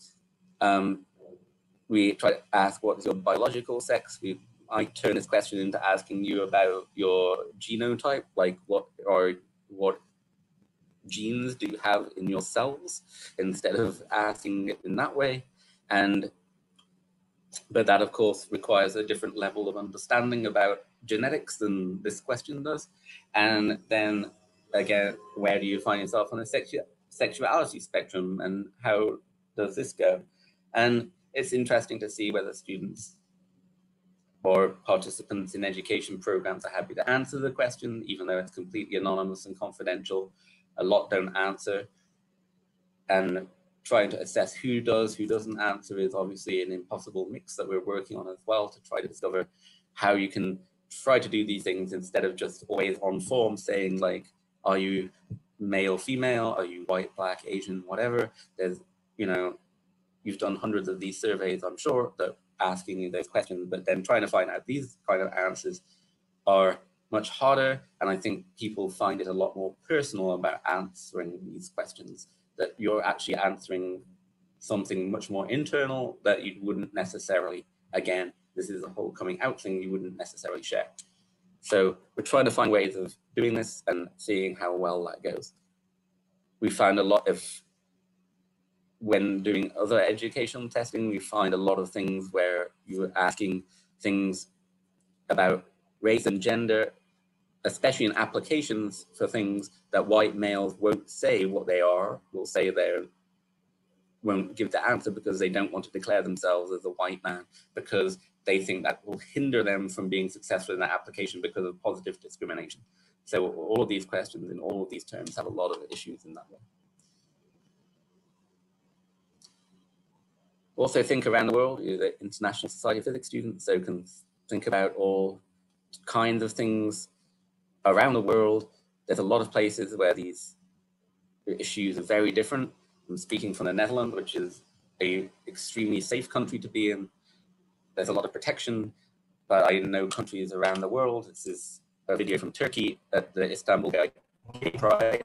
S3: We try to ask, what is your biological sex? I turn this question into asking you about your genotype, like what genes do you have in your cells, instead of asking it in that way. But that, of course, requires a different level of understanding about genetics than this question does. And then, again, where do you find yourself on a sexuality spectrum, and how does this go? And it's interesting to see whether students or participants in education programs are happy to answer the question, even though it's completely anonymous and confidential. A lot don't answer. And trying to assess who does, who doesn't answer is obviously an impossible mix that we're working on as well, to try to discover how you can try to do these things instead of just always on form saying, like, are you male, female? Are you white, black, Asian, whatever? There's, you've done hundreds of these surveys, I'm sure, that asking you those questions, but then trying to find out these kind of answers are much harder. And I think people find it a lot more personal about answering these questions, that you're actually answering something much more internal that you wouldn't necessarily, again, this is a whole coming out thing, you wouldn't necessarily share. So we're trying to find ways of doing this and seeing how well that goes. we found a lot of, when doing other educational testing, we find a lot of things where you're asking things about race and gender, especially in applications for things that white males won't say what they are, will say won't give the answer because they don't want to declare themselves as a white man, because they think that will hinder them from being successful in that application because of positive discrimination. So all of these questions in all of these terms have a lot of issues in that way. Also think around the world, you're the International Society of Physics students, so can think about all kinds of things around the world. There's a lot of places where these issues are very different. I'm speaking from the Netherlands, which is an extremely safe country to be in. There's a lot of protection, but I know countries around the world. This is a video from Turkey at the Istanbul Gay Pride.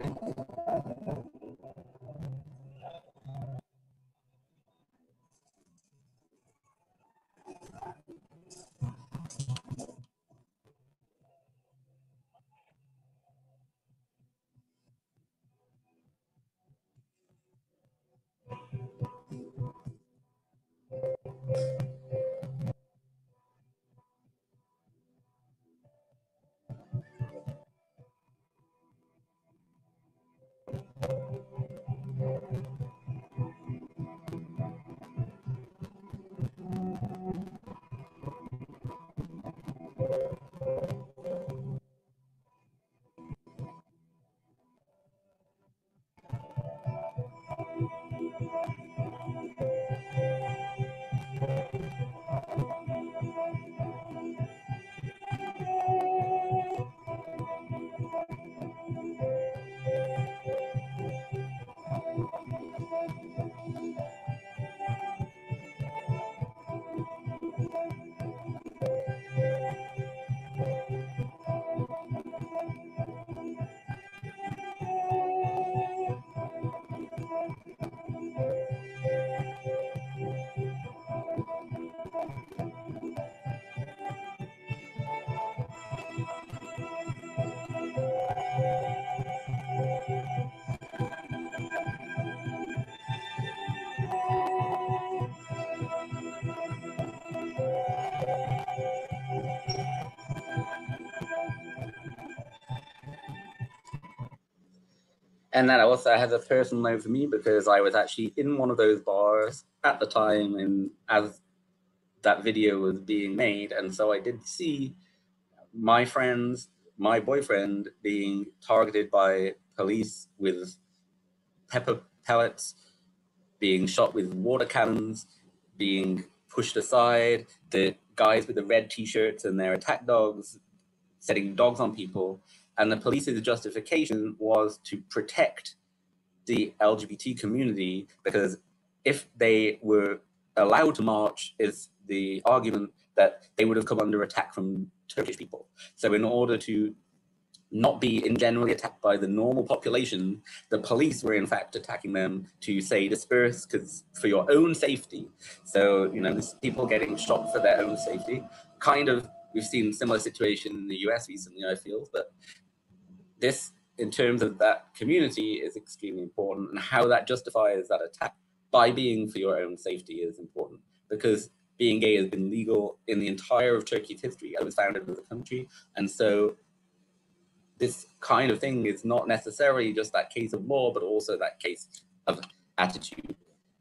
S3: And that also has a personal note for me because I was actually in one of those bars at the time and as that video was being made. And so I did see my friends, my boyfriend being targeted by police with pepper pellets, being shot with water cannons, being pushed aside, the guys with the red t-shirts and their attack dogs, setting dogs on people. And the police's justification was to protect the LGBT community, because if they were allowed to march, is the argument that they would have come under attack from Turkish people. So in order to not be in generally attacked by the normal population, the police were in fact attacking them to say disperse because for your own safety. So, you know, this people getting shot for their own safety. Kind of, we've seen similar situation in the US recently, I feel, but this, in terms of that community, is extremely important, and how that justifies that attack by being for your own safety is important, because being gay has been legal in the entire of Turkey's history. It was founded as a country, and so this kind of thing is not necessarily just that case of law, but also that case of attitude.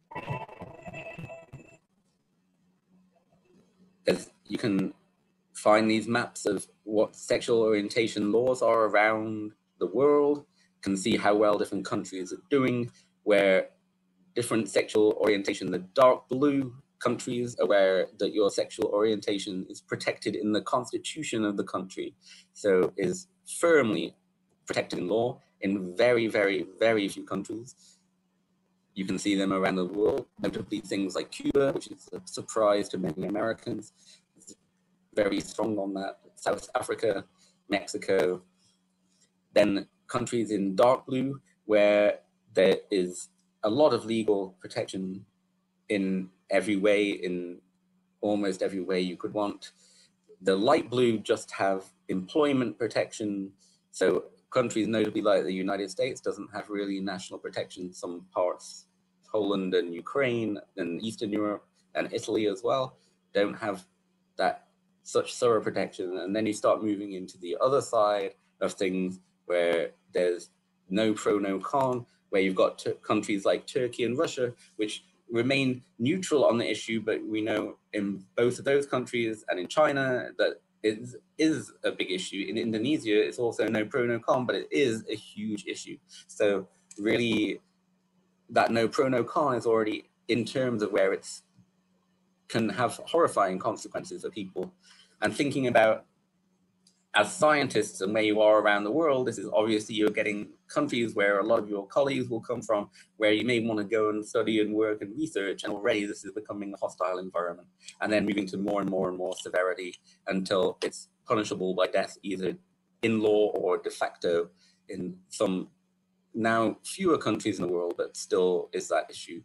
S3: As you can find these maps of what sexual orientation laws are around the world, can see how well different countries are doing, where different sexual orientation, the dark blue countries are where that your sexual orientation is protected in the constitution of the country, so is firmly protected in law. In very, very, very few countries, you can see them around the world, notably things like Cuba, which is a surprise to many Americans. It's very strong on that. South Africa, Mexico, then countries in dark blue, where there is a lot of legal protection in every way, in almost every way you could want. The light blue just have employment protection. So countries, notably like the United States, doesn't have really national protection. Some parts, Poland and Ukraine and Eastern Europe and Italy as well, don't have that such thorough protection. And then you start moving into the other side of things where there's no pro, no con, where you've got countries like Turkey and Russia, which remain neutral on the issue, but we know in both of those countries and in China that it is a big issue. In Indonesia, it's also no pro, no con, but it is a huge issue. So really, that no pro, no con is already in terms of where it's can have horrifying consequences for people. And thinking about, as scientists and where you are around the world, this is obviously you're getting countries where a lot of your colleagues will come from, where you may want to go and study and work and research, and already this is becoming a hostile environment, and then moving to more and more and more severity until it's punishable by death, either in law or de facto in some now fewer countries in the world, but still is that issue.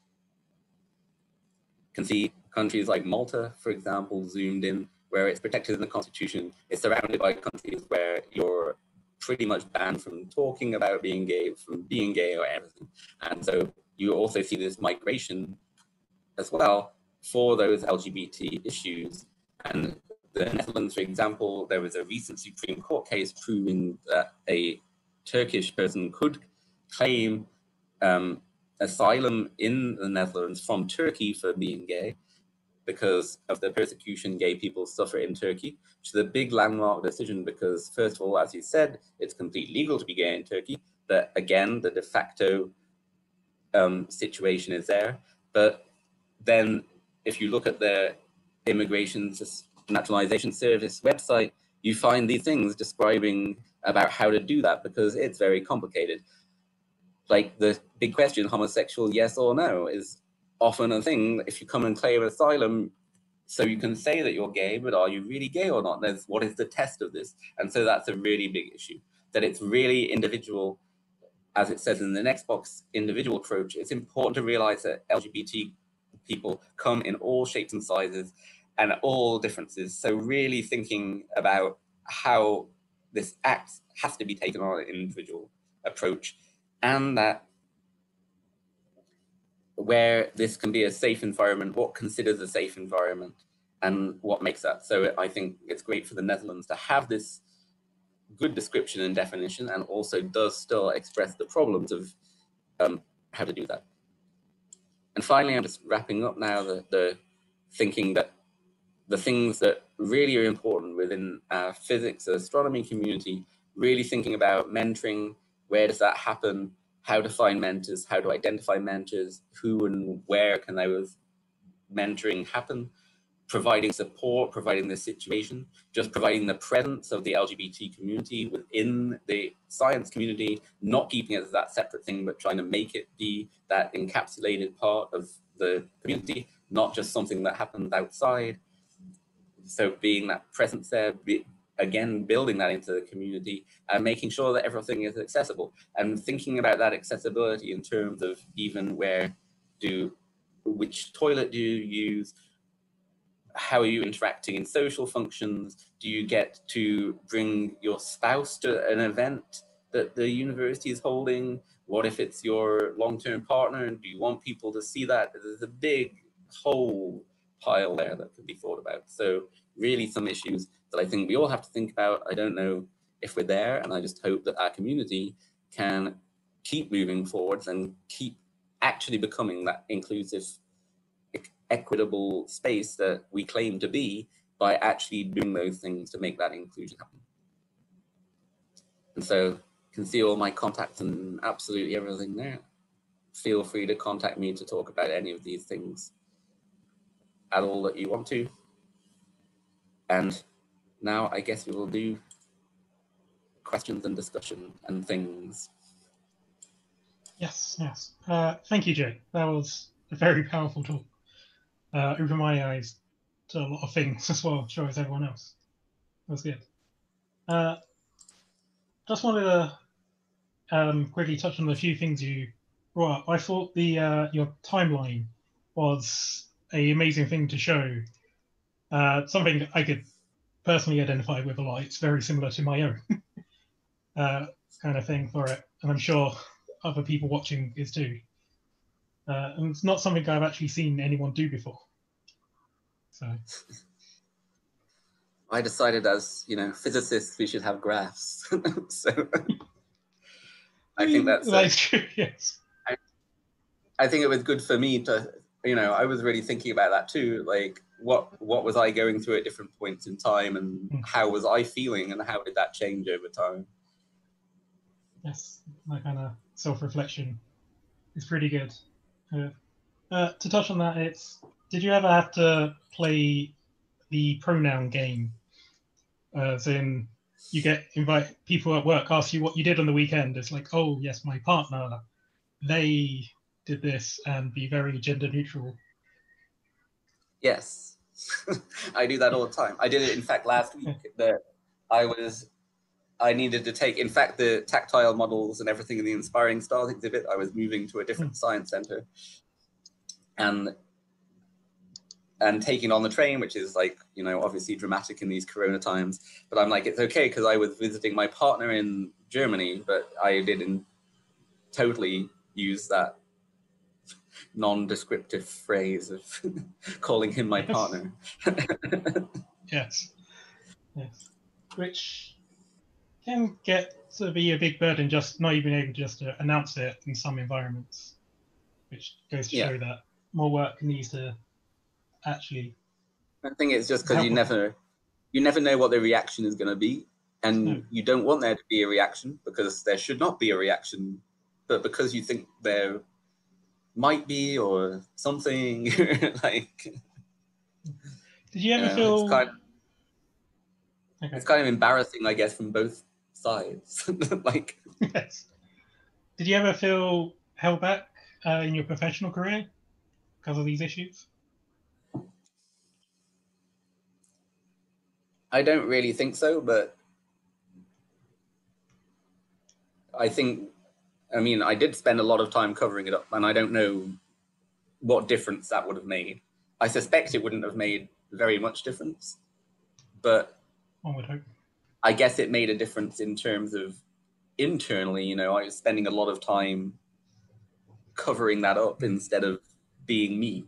S3: You can see countries like Malta, for example, zoomed in, where it's protected in the constitution. It's surrounded by countries where you're pretty much banned from talking about being gay, from being gay or everything. And so you also see this migration as well for those LGBT issues. And the Netherlands, for example, there was a recent Supreme Court case proving that a Turkish person could claim asylum in the Netherlands from Turkey for being gay, because of the persecution gay people suffer in Turkey, which is a big landmark decision because, first of all, as you said, it's completely legal to be gay in Turkey, but again, the de facto situation is there. But then if you look at the Immigration Naturalization Service website, you find these things describing about how to do that because it's very complicated. Like the big question, homosexual, yes or no, is often a thing. If you come and claim asylum, so you can say that you're gay, but are you really gay or not? What is the test of this? And so that's a really big issue, that it's really individual, as it says in the next box, individual approach. It's important to realize that LGBT people come in all shapes and sizes and all differences. So really thinking about how this act has to be taken on an individual approach, and that where this can be a safe environment, what considers a safe environment, and what makes that. So I think it's great for the Netherlands to have this good description and definition, and also does still express the problems of how to do that. And finally, I'm just wrapping up now, the thinking that the things that really are important within our physics, astronomy community, really thinking about mentoring, where does that happen, how to find mentors, how to identify mentors, who and where can those mentoring happen, providing support, providing the situation, just providing the presence of the LGBT community within the science community, not keeping it as that separate thing, but trying to make it be that encapsulated part of the community, not just something that happens outside. So being that presence there, again, building that into the community and making sure that everything is accessible, and thinking about that accessibility in terms of even which toilet do you use, how are you interacting in social functions, do you get to bring your spouse to an event that the university is holding, what if it's your long-term partner, and do you want people to see that? There's a big whole pile there that could be thought about. So really some issues that I think we all have to think about. I don't know if we're there, and I just hope that our community can keep moving forwards and keep actually becoming that inclusive, equitable space that we claim to be, by actually doing those things to make that inclusion happen. And so you can see all my contacts and absolutely everything there. Feel free to contact me to talk about any of these things at all that you want to. And now I guess we will do questions and discussion and things.
S2: Yes. Thank you, Jay. That was a very powerful talk. Opened my eyes to a lot of things as well, sure as everyone else. That was good. Just wanted to quickly touch on a few things you brought up. I thought your timeline was an amazing thing to show. Something I could personally identify with a lot. It's very similar to my own. kind of thing for it, and I'm sure other people watching is too. And it's not something I've actually seen anyone do before. So
S3: I decided, as physicists, we should have graphs. So I think
S2: that's true. Yes.
S3: I think it was good for me to, I was really thinking about that too. Like, what was I going through at different points in time, and how was I feeling, and how did that change over time?
S2: Yes, that kind of self-reflection is pretty good. To touch on that, did you ever have to play the pronoun game? As in, you get people at work ask you what you did on the weekend. It's like, oh yes, my partner, they did this, and be very gender neutral.
S3: Yes, I do that all the time. I did it, in fact, last week. That I needed to take, in fact, the tactile models and everything in the Inspiring Stars exhibit. I was moving to a different science center, and taking on the train, which is like, obviously dramatic in these Corona times. But I'm like, it's okay, because I was visiting my partner in Germany, but I didn't totally use that non-descriptive phrase of calling him my partner.
S2: Yes. Which can get to be a big burden, just not even able just to announce it in some environments, which goes to show that more work needs to actually.
S3: I think it's just because you never know what the reaction is going to be, and you don't want there to be a reaction, because there should not be a reaction, but because you think there might be or something, like.
S2: Did you ever feel?
S3: It's kind of embarrassing, I guess, from both sides. Like.
S2: Yes. Did you ever feel held back in your professional career because of these issues?
S3: I don't really think so, but I did spend a lot of time covering it up, and I don't know what difference that would have made. I suspect it wouldn't have made very much difference, but
S2: one would hope.
S3: I guess it made a difference in terms of internally, I was spending a lot of time covering that up instead of being me.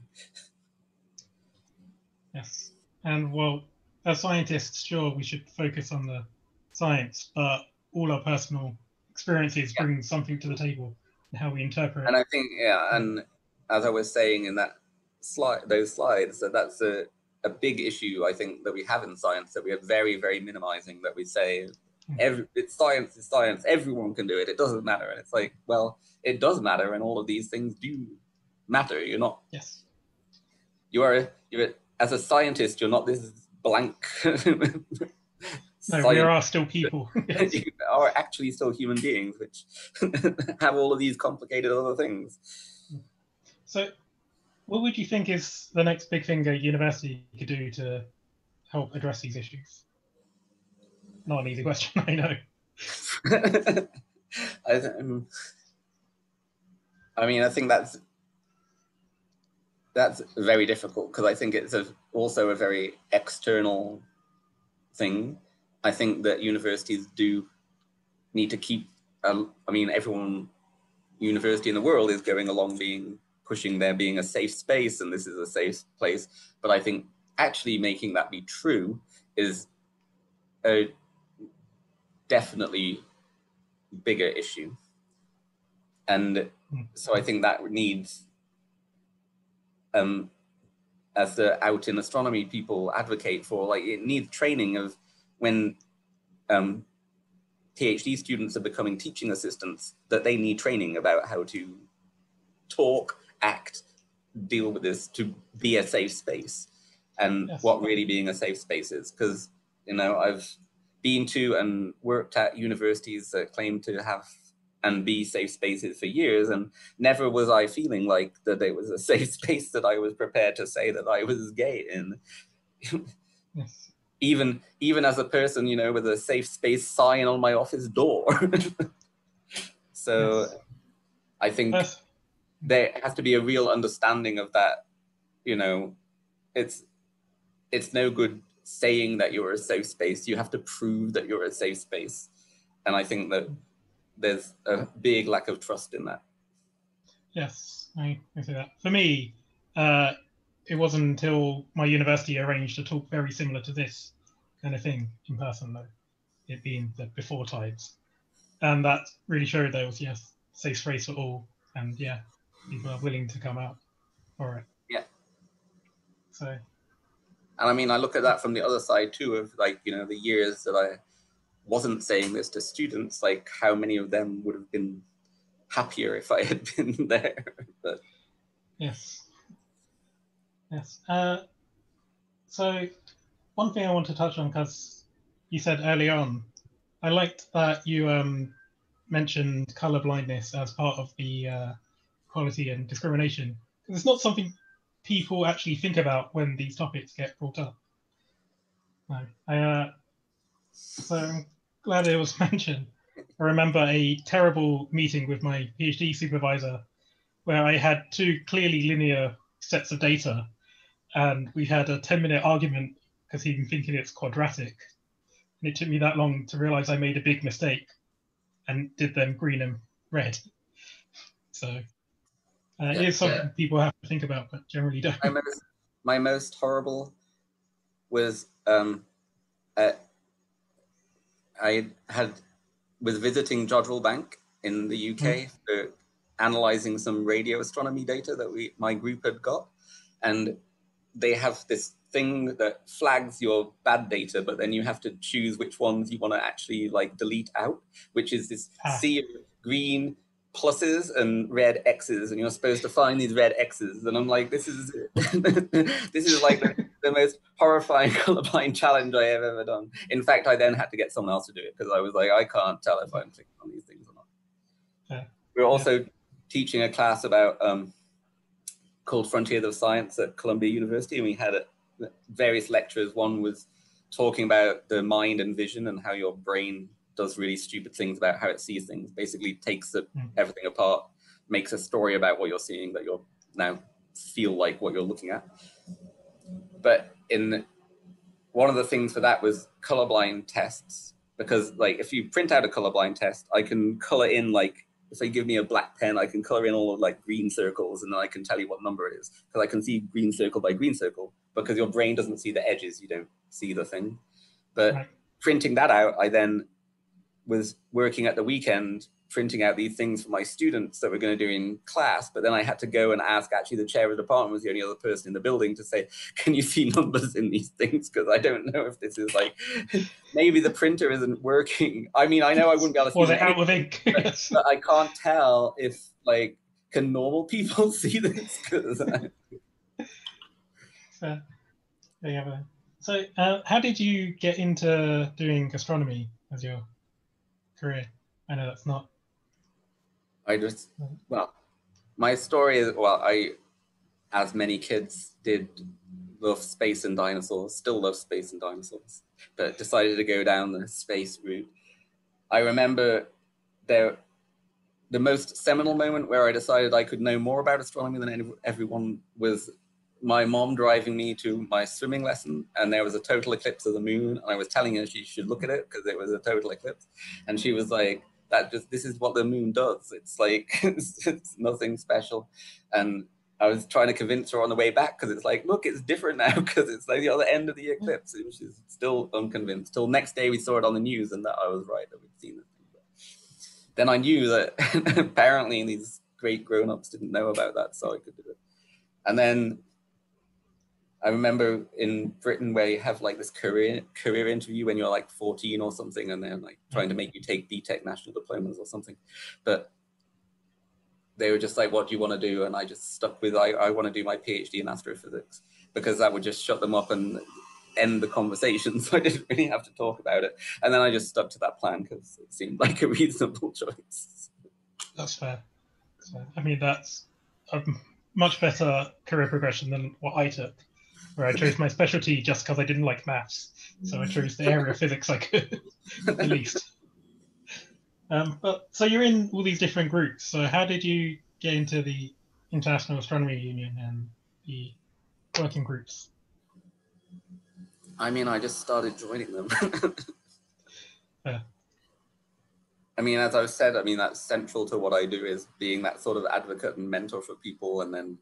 S2: Yes. And well, as scientists, sure, we should focus on the science, but all our personal experiences bring something to the table and how we interpret.
S3: And I think, and as I was saying in those slides, that's a big issue, I think, that we have in science, that we are very, very minimizing, that we say, it's science, everyone can do it, it doesn't matter. And it's like, well, it does matter, and all of these things do matter. You're not.
S2: Yes.
S3: You're as a scientist, you're not this blank.
S2: No, we are still people. Yes.
S3: You are actually still human beings, which have all of these complicated other things.
S2: So, what would you think is the next big thing a university could do to help address these issues? Not an easy question, I know.
S3: I think that's very difficult, because I think it's also a very external thing. I think that universities do need to keep, university in the world is going along pushing there being a safe space, and this is a safe place. But I think actually making that be true is a definitely bigger issue. And so I think that needs, as the out in astronomy people advocate for, like, it needs training of when PhD students are becoming teaching assistants, that they need training about how to talk, act, deal with this, to be a safe space, and what really being a safe space is. Because, I've been to and worked at universities that claim to have and be safe spaces for years, and never was I feeling like that it was a safe space that I was prepared to say that I was gay in.
S2: Yes.
S3: Even as a person, with a safe space sign on my office door. So yes. I think there has to be a real understanding of that. It's no good saying that you're a safe space. You have to prove that you're a safe space. And I think that there's a big lack of trust in that.
S2: Yes, I see that. For me, it wasn't until my university arranged a talk very similar to this kind of thing in person, though, it being the before times. And that really showed there was, yes, safe space for all. And yeah, people are willing to come out for it.
S3: Yeah.
S2: So.
S3: And I mean, I look at that from the other side too, of like, you know, the years that I wasn't saying this to students, like how many of them would have been happier if I had been there. But
S2: yes. Yes. So one thing I want to touch on, because you said early on, I liked that you mentioned color blindness as part of the equality and discrimination, because it's not something people actually think about when these topics get brought up. No. So I'm glad it was mentioned. I remember a terrible meeting with my PhD supervisor where I had two clearly linear sets of data, and we had a 10-minute argument because he'd been thinking it's quadratic. And it took me that long to realize I made a big mistake and did them green and red. So it is something people have to think about, but generally don't.
S3: My most horrible was I was visiting Jodrell Bank in the UK for analyzing some radio astronomy data that my group had got, and they have this thing that flags your bad data, but then you have to choose which ones you want to actually like delete out, which is this sea of green pluses and red X's, and you're supposed to find these red X's. And I'm like, this is this is like the most horrifying colorblind challenge I have ever done. In fact, I then had to get someone else to do it because I was like, I can't tell if I'm clicking on these things or not. We're also teaching a class about called Frontiers of Science at Columbia University, and we had various lecturers. One was talking about the mind and vision and how your brain does really stupid things about how it sees things. Basically takes everything apart, makes a story about what you're seeing that you'll now feel like what you're looking at. But one of the things for that was colorblind tests, because like if you print out a colorblind test, I can color in, like if they give me a black pen, I can color in all of like green circles, and then I can tell you what number it is, because I can see green circle by green circle, because your brain doesn't see the edges, you don't see the thing. But printing that out, I then was working at the weekend printing out these things for my students that we're going to do in class, but then I had to go and ask, actually the chair of the department was the only other person in the building, to say, can you see numbers in these things? Because I don't know if this is like, maybe the printer isn't working. I mean, I know I wouldn't be able to see
S2: it out of ink?
S3: but I can't tell if, like, can normal people see this?
S2: So how did you get into doing astronomy as your career? I know that's not.
S3: Well, my story is, I, as many kids did, love space and dinosaurs, still love space and dinosaurs, but decided to go down the space route. I remember the most seminal moment where I decided I could know more about astronomy than everyone was my mom driving me to my swimming lesson, and there was a total eclipse of the moon, and I was telling her she should look at it because it was a total eclipse, and she was like, this is what the moon does. It's like, it's nothing special. And I was trying to convince her on the way back, because it's like, look, it's different now, because it's like the other end of the eclipse. And she's still unconvinced. Till next day we saw it on the news, and that I was right, that we'd seen it. Then I knew that apparently these great grown-ups didn't know about that, so I could do it. And then I remember in Britain where you have like this career interview when you're like 14 or something, and they're like trying to make you take BTEC national diplomas or something. But they were just like, what do you want to do? And I just stuck with, I want to do my PhD in astrophysics, because that would just shut them up and end the conversation. So I didn't really have to talk about it. And then I just stuck to that plan because it seemed like a reasonable choice.
S2: That's fair. I mean, that's a much better career progression than what I took, where I chose my specialty just because I didn't like maths. So I chose the area of physics I could, at least. But so you're in all these different groups. So how did you get into the International Astronomy Union and the working groups?
S3: I mean, I just started joining them. I mean, as I've said, I mean, that's central to what I do, is being that sort of advocate and mentor for people. And then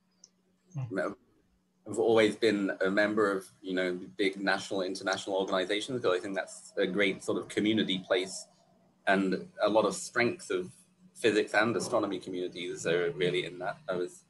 S3: I've always been a member of, you know, big national, international organizations, because I think that's a great sort of community place, and a lot of strength of physics and astronomy communities are really in that. I was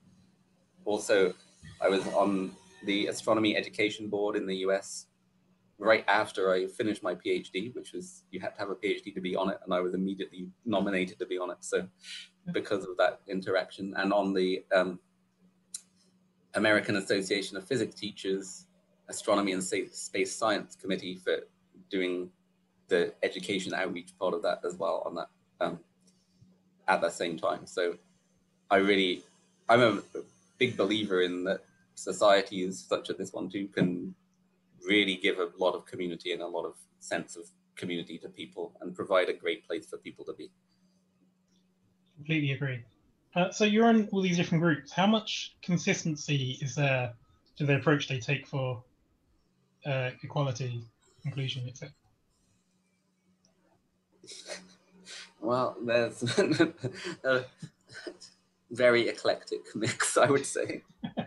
S3: on the astronomy education board in the US right after I finished my PhD, which was, you had to have a PhD to be on it, and I was immediately nominated to be on it. So because of that interaction, and on the American Association of Physics Teachers Astronomy and Space Science Committee for doing the education outreach part of that as well on that at the same time. So I'm a big believer in that societies such as this one too can really give a lot of community and a lot of sense of community to people, and provide a great place for people to be.
S2: Completely agree. So you're in all these different groups. How much consistency is there to the approach they take for equality, inclusion, etc.?
S3: Well, there's a very eclectic mix, I would say.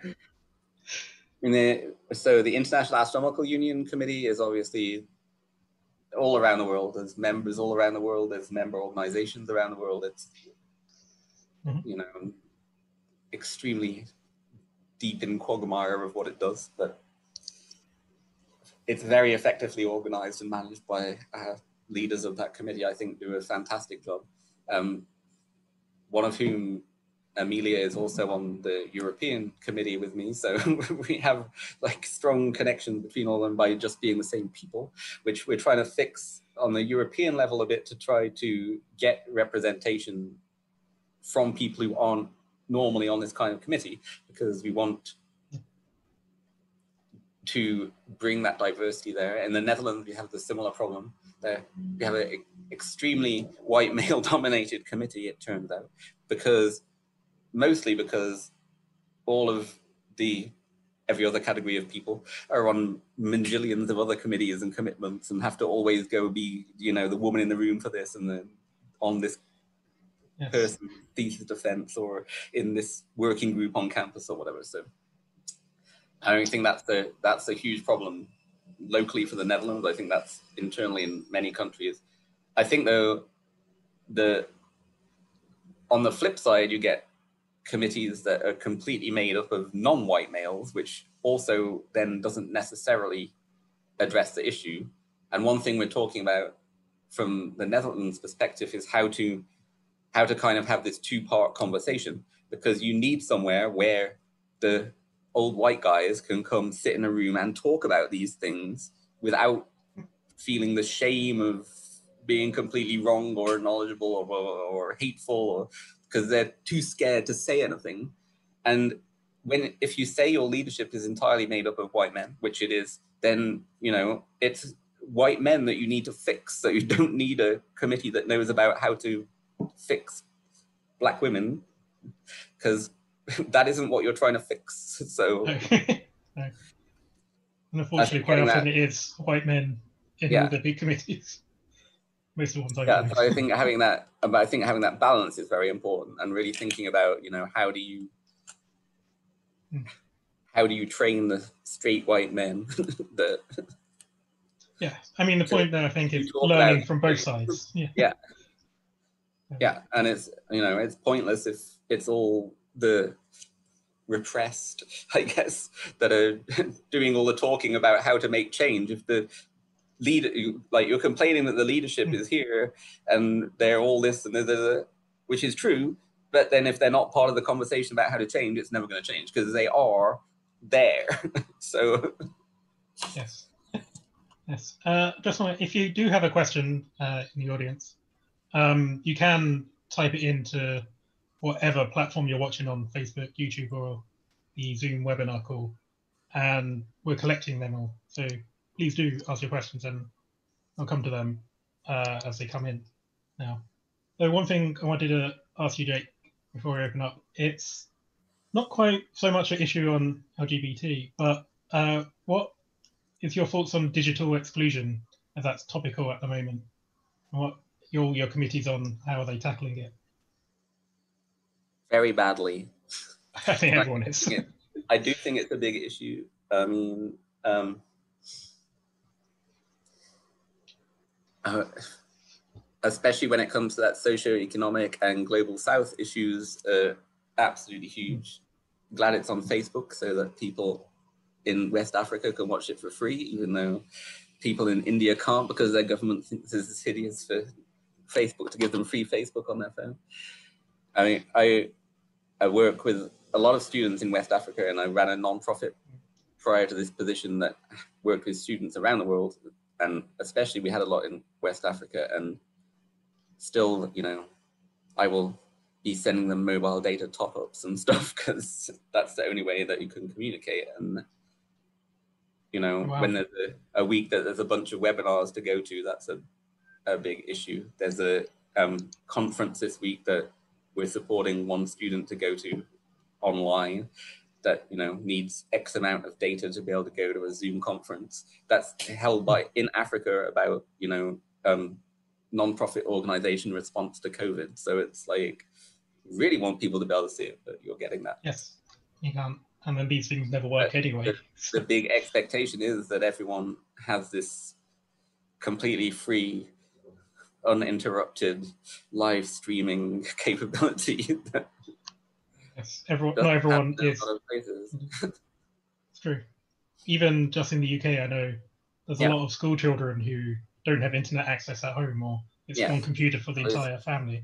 S3: So the International Astronomical Union Committee is obviously all around the world. There's members all around the world. There's member organizations around the world. It's, you know, extremely deep in quagmire of what it does, but it's very effectively organized and managed by leaders of that committee. I think do a fantastic job. One of whom, Amelia, is also on the European committee with me, so we have like strong connections between all of them by just being the same people, which we're trying to fix on the European level a bit, to try to get representation from people who aren't normally on this kind of committee, because we want to bring that diversity there. In the Netherlands, we have the similar problem there. We have an extremely white male dominated committee, it turns out, mostly because all of every other category of people are on majillions of other committees and commitments, and have to always go be, you know, the woman in the room for this, and then on this person's thesis defense, or in this working group on campus or whatever. So I don't think that's a huge problem locally for the Netherlands. I think that's internally in many countries. I think though, on the flip side, you get committees that are completely made up of non-white males, which also then doesn't necessarily address the issue. And one thing we're talking about from the Netherlands perspective is how to kind of have this two-part conversation, because you need somewhere where the old white guys can come sit in a room and talk about these things without feeling the shame of being completely wrong or knowledgeable or hateful, because they're too scared to say anything. And if you say your leadership is entirely made up of white men, which it is, then, you know, it's white men that you need to fix. So you don't need a committee that knows about how to fix Black women, because that isn't what you're trying to fix. So
S2: No. And unfortunately, quite often it is white men in all the big committees. Most of the ones I've
S3: so I think having that balance is very important, and really thinking about, you know, how do you train the straight white men that
S2: I mean, the point there, I think, is learning from both sides.
S3: And it's, you know, it's pointless if it's all the repressed, I guess, that are doing all the talking about how to make change. If the leader, like, you're complaining that the leadership is here and they're all this and which is true, but then if they're not part of the conversation about how to change, it's never going to change, because they are there. So
S2: yes. Just if you do have a question in the audience, you can type it into whatever platform you're watching on, Facebook, YouTube, or the Zoom webinar call, and we're collecting them all. So please do ask your questions, and I'll come to them as they come in now. So one thing I wanted to ask you, Jake, before we open up, it's not quite so much an issue on LGBT, but what is your thoughts on digital exclusion, as that's topical at the moment? And what your committees on how are they tackling it?
S3: Very badly.
S2: I think everyone is.
S3: I do think it's a big issue. I mean, especially when it comes to that socio-economic and global South issues, absolutely huge. Glad it's on Facebook so that people in West Africa can watch it for free, even though people in India can't because their government thinks it's hideous for Facebook to give them free Facebook on their phone. I mean, I work with a lot of students in West Africa, and I ran a non-profit prior to this position that worked with students around the world, and especially we had a lot in West Africa, and still, you know, I will be sending them mobile data top-ups and stuff because that's the only way that you can communicate. And you know, wow. When there's a week that there's a bunch of webinars to go to, that's a big issue. There's a conference this week that we're supporting one student to go to online that, you know, needs X amount of data to be able to go to a Zoom conference that's held by in Africa about, you know, non-profit organization response to COVID. So it's like, really want people to be able to see it, but you're getting that.
S2: Yes, you can't. And then these things never work anyway.
S3: The big expectation is that everyone has this completely free, uninterrupted live streaming capability.
S2: Yes, not everyone is. It's true. Even just in the UK, I know there's a lot of school children who don't have internet access at home, or it's one computer for the entire family.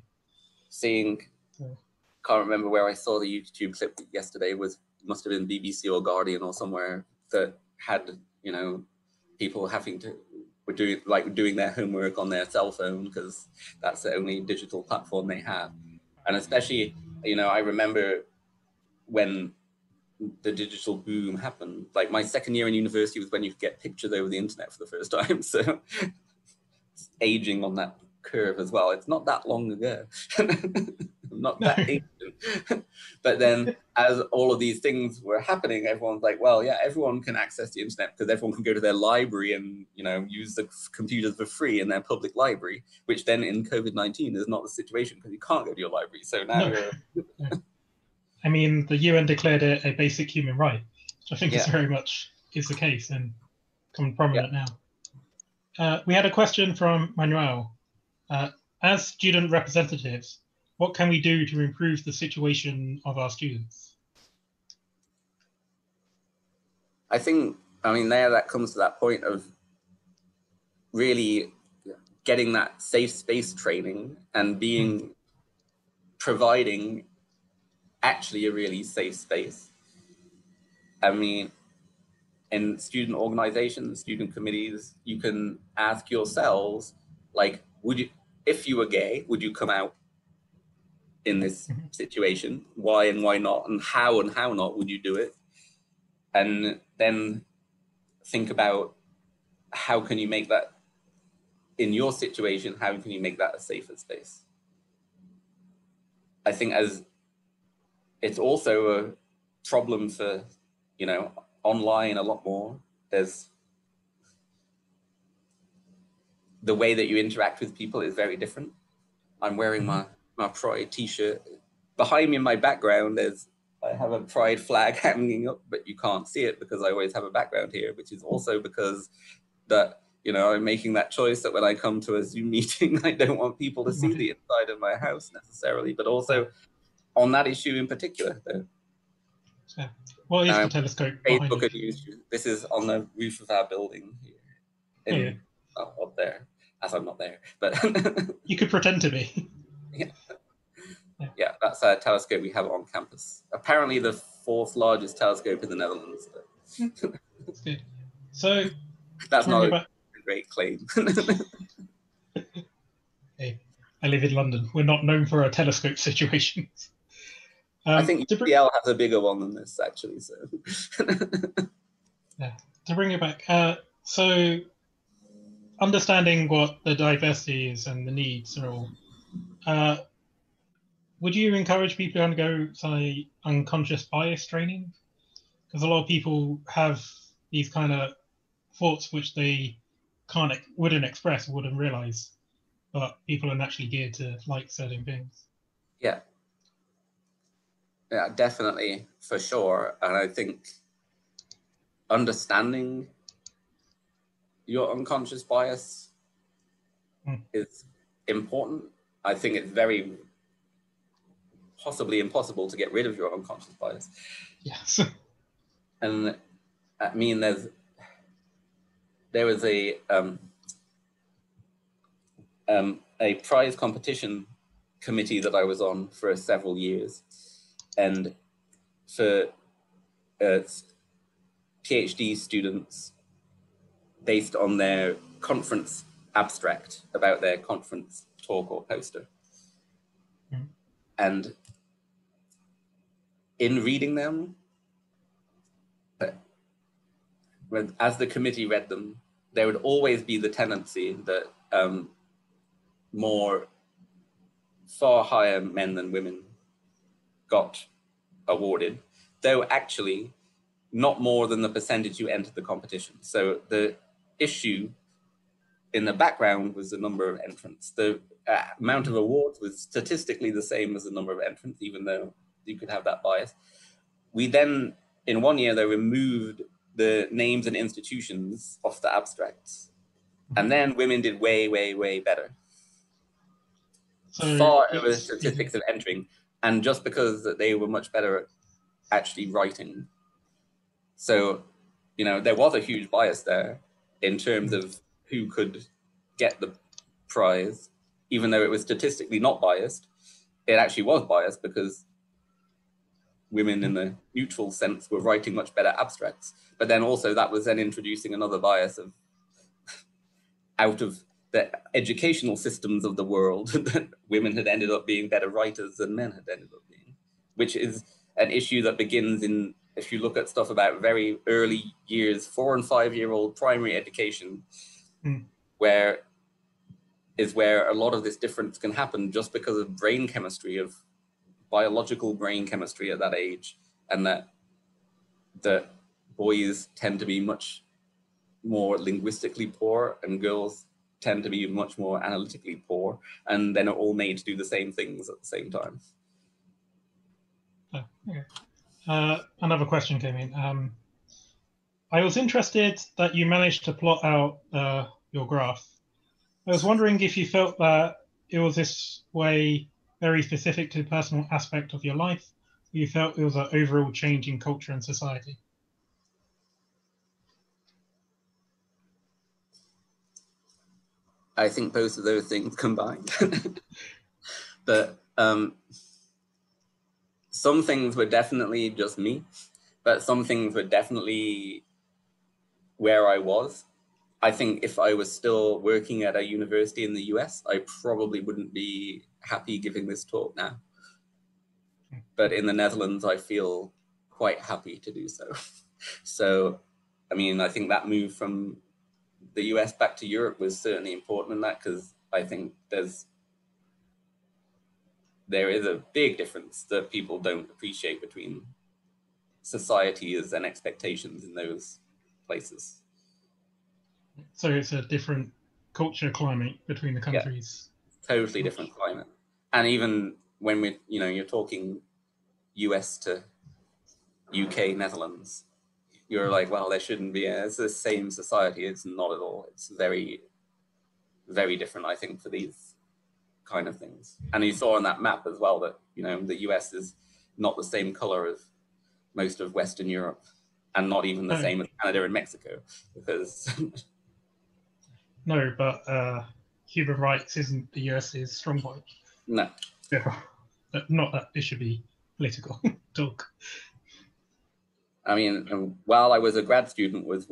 S3: Can't remember where I saw the YouTube clip yesterday, must have been BBC or Guardian or somewhere, that had, you know, people were doing their homework on their cell phone because that's the only digital platform they have. And especially, you know, I remember when the digital boom happened, like my second year in university was when you could get pictures over the internet for the first time. So it's aging on that curve as well. It's not that long ago. Not that ancient. But then as all of these things were happening, everyone's like, well, yeah, everyone can access the internet because everyone can go to their library and, you know, use the computers for free in their public library, which then in COVID-19 is not the situation because you can't go to your library. So now
S2: I mean, the UN declared it a basic human right, which I think is very much is the case and becoming prominent now. We had a question from Manuel. As student representatives, what can we do to improve the situation of our students?
S3: I think, I mean, that comes to that point of really getting that safe space training and providing actually a really safe space. I mean, in student organizations, student committees, you can ask yourselves, like, if you were gay, would you come out in this situation? Why and why not? And how not would you do it? And then think about how can you make that, in your situation, how can you make that a safer space? I think as it's also a problem for, you know, online a lot more. There's the way that you interact with people is very different. I'm wearing my Pride t-shirt. Behind me in my background, I have a Pride flag hanging up, but you can't see it because I always have a background here, which is also because that, you know, I'm making that choice that when I come to a Zoom meeting, I don't want people to see the inside of my house necessarily, but also on that issue in particular. Though.
S2: Yeah. What is the telescope?
S3: Facebook and YouTube. This is on the roof of our building here. Up there, as I'm not there, but
S2: you could pretend to be.
S3: Yeah, that's a telescope we have on campus. Apparently the 4th largest telescope in the Netherlands.
S2: That's good. So
S3: that's not a great claim.
S2: Hey, I live in London. We're not known for our telescope situations.
S3: I think UCL has a bigger one than this, actually. So
S2: yeah, to bring it back. So understanding what the diversity is and the needs are all. Would you encourage people to undergo, say, unconscious bias training? Because a lot of people have these kind of thoughts which they wouldn't express, wouldn't realize. but people are naturally geared to like certain things.
S3: Yeah. Yeah, definitely, for sure. And I think understanding your unconscious bias is important. I think it's very possibly impossible to get rid of your unconscious bias.
S2: Yes.
S3: And I mean, there was a prize competition committee that I was on for several years, and for PhD students, based on their conference abstract about their conference talk or poster. And in reading them, as the committee read them, there would always be the tendency that far higher men than women got awarded, though actually not more than the percentage who entered the competition. So the issue in the background was the number of entrants. The amount of awards was statistically the same as the number of entrants, even though you could have that bias. We then, in one year, they removed the names and institutions off the abstracts. And then women did way, way, way better.
S2: So
S3: far over statistics of entering. And just because they were much better at actually writing. So, you know, there was a huge bias there in terms of who could get the prize, even though it was statistically not biased. It actually was biased because women in the neutral sense were writing much better abstracts. But then also that was then introducing another bias of out of the educational systems of the world that women had ended up being better writers than men had ended up being, which is an issue that begins in, if you look at stuff about very early years, 4 and 5 year old primary education, where a lot of this difference can happen just because of brain chemistry, of biological brain chemistry at that age, and that boys tend to be much more linguistically poor and girls tend to be much more analytically poor, and then are all made to do the same things at the same time.
S2: Okay. Another question came in. I was interested that you managed to plot out your graph. I was wondering if you felt that it was this way very specific to the personal aspect of your life, or you felt it was an overall change in culture and society?
S3: I think both of those things combined. But some things were definitely just me, but some things were definitely where I was. I think if I was still working at a university in the US, I probably wouldn't be happy giving this talk now. But in the Netherlands, I feel quite happy to do so. So, I mean, I think that move from the US back to Europe was certainly important in that, because I think there is a big difference that people don't appreciate between societies and expectations in those places.
S2: So it's a different culture climate between the countries.
S3: Yeah, totally different climate. And even when you're talking US to UK, Netherlands, you're like, well, there shouldn't be. It's the same society. It's not at all. It's very, very different, I think, for these kind of things. And you saw on that map as well that, the US is not the same color as most of Western Europe, and not even the same as Canada and Mexico, because...
S2: No, but human rights isn't the US's strong point.
S3: No.
S2: Yeah. Not that it should be political talk.
S3: I mean, while I was a grad student was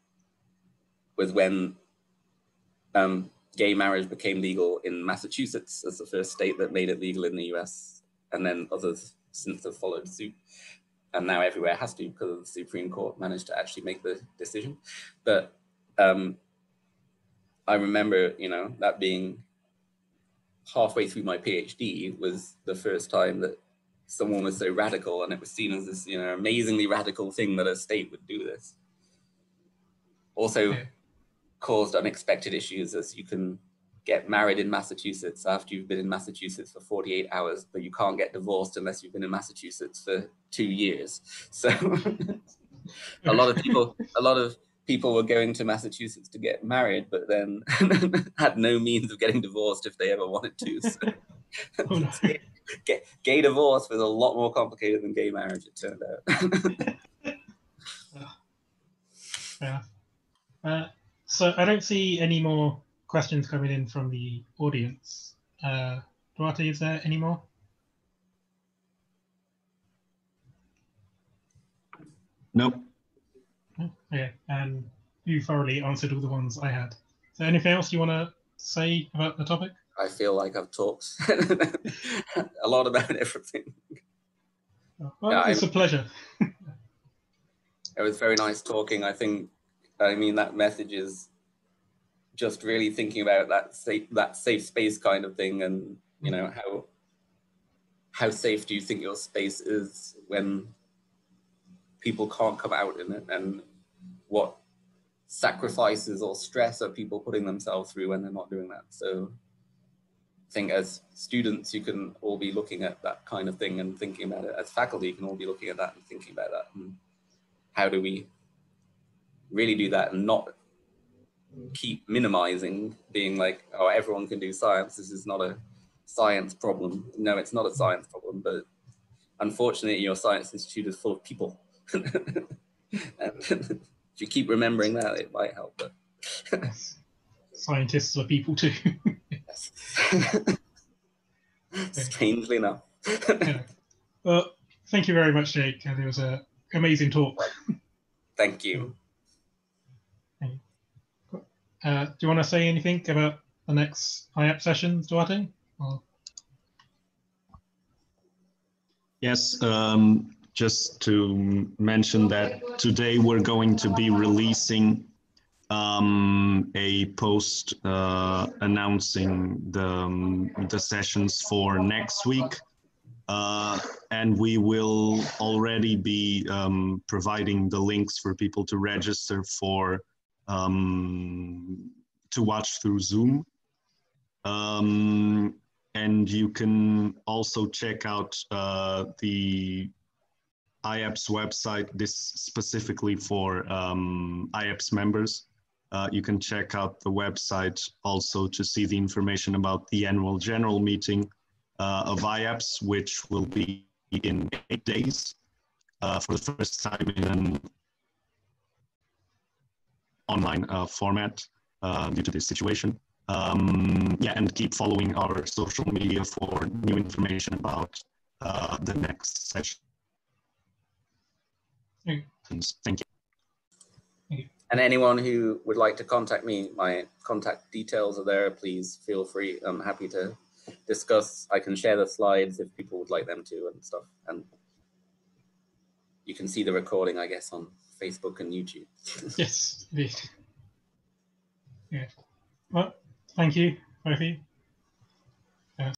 S3: when gay marriage became legal in Massachusetts as the first state that made it legal in the US, and then others since have followed suit. And now everywhere has to, because the Supreme Court managed to actually make the decision. But I remember, that being halfway through my PhD was the first time that someone was so radical, and it was seen as this, amazingly radical thing that a state would do this. Also caused unexpected issues, as you can get married in Massachusetts after you've been in Massachusetts for 48 hours, but you can't get divorced unless you've been in Massachusetts for 2 years. So a lot of people were going to Massachusetts to get married, but then had no means of getting divorced if they ever wanted to. So
S2: Oh, no.
S3: gay divorce was a lot more complicated than gay marriage, it turned out.
S2: Fair enough. So I don't see any more questions coming in from the audience. Duarte, is there any more?
S1: Nope.
S2: Okay, and you thoroughly answered all the ones I had. Is there anything else you want to say about the topic?
S3: I feel like I've talked a lot about everything.
S2: Well,
S3: Yeah,
S2: it's a pleasure.
S3: It was very nice talking. I mean, that message is just really thinking about that safe space kind of thing, and you know, how safe do you think your space is when people can't come out in it, and what sacrifices or stress are people putting themselves through when they're not doing that. So I think as students, you can all be looking at that kind of thing and thinking about it. As faculty, you can all be looking at that and thinking about that. And how do we really do that and not keep minimizing, being like, oh, everyone can do science. This is not a science problem. No, it's not a science problem, but unfortunately, your science institute is full of people. And if you keep remembering that, it might help. But
S2: Yes. Scientists are people too.
S3: yes. Strangely enough.
S2: Yeah. Well, thank you very much, Jake. It was an amazing talk.
S3: Thank you.
S2: Do you want to say anything about the next IAPS session, Duarte? Or...
S1: Yes, just to mention that today we're going to be releasing a post announcing the sessions for next week. And we will already be providing the links for people to register for to watch through Zoom. And you can also check out the IAPS website, this specifically for IAPS members. You can check out the website also to see the information about the annual general meeting of IAPS, which will be in 8 days for the first time in an online format due to this situation. Yeah, and keep following our social media for new information about the next session. Thank you.
S3: And anyone who would like to contact me, my contact details are there. Please feel free. I'm happy to discuss. I can share the slides if people would like them to and stuff. And you can see the recording, I guess, on Facebook and YouTube.
S2: Yes, indeed. Yeah. Well, thank you, both of you.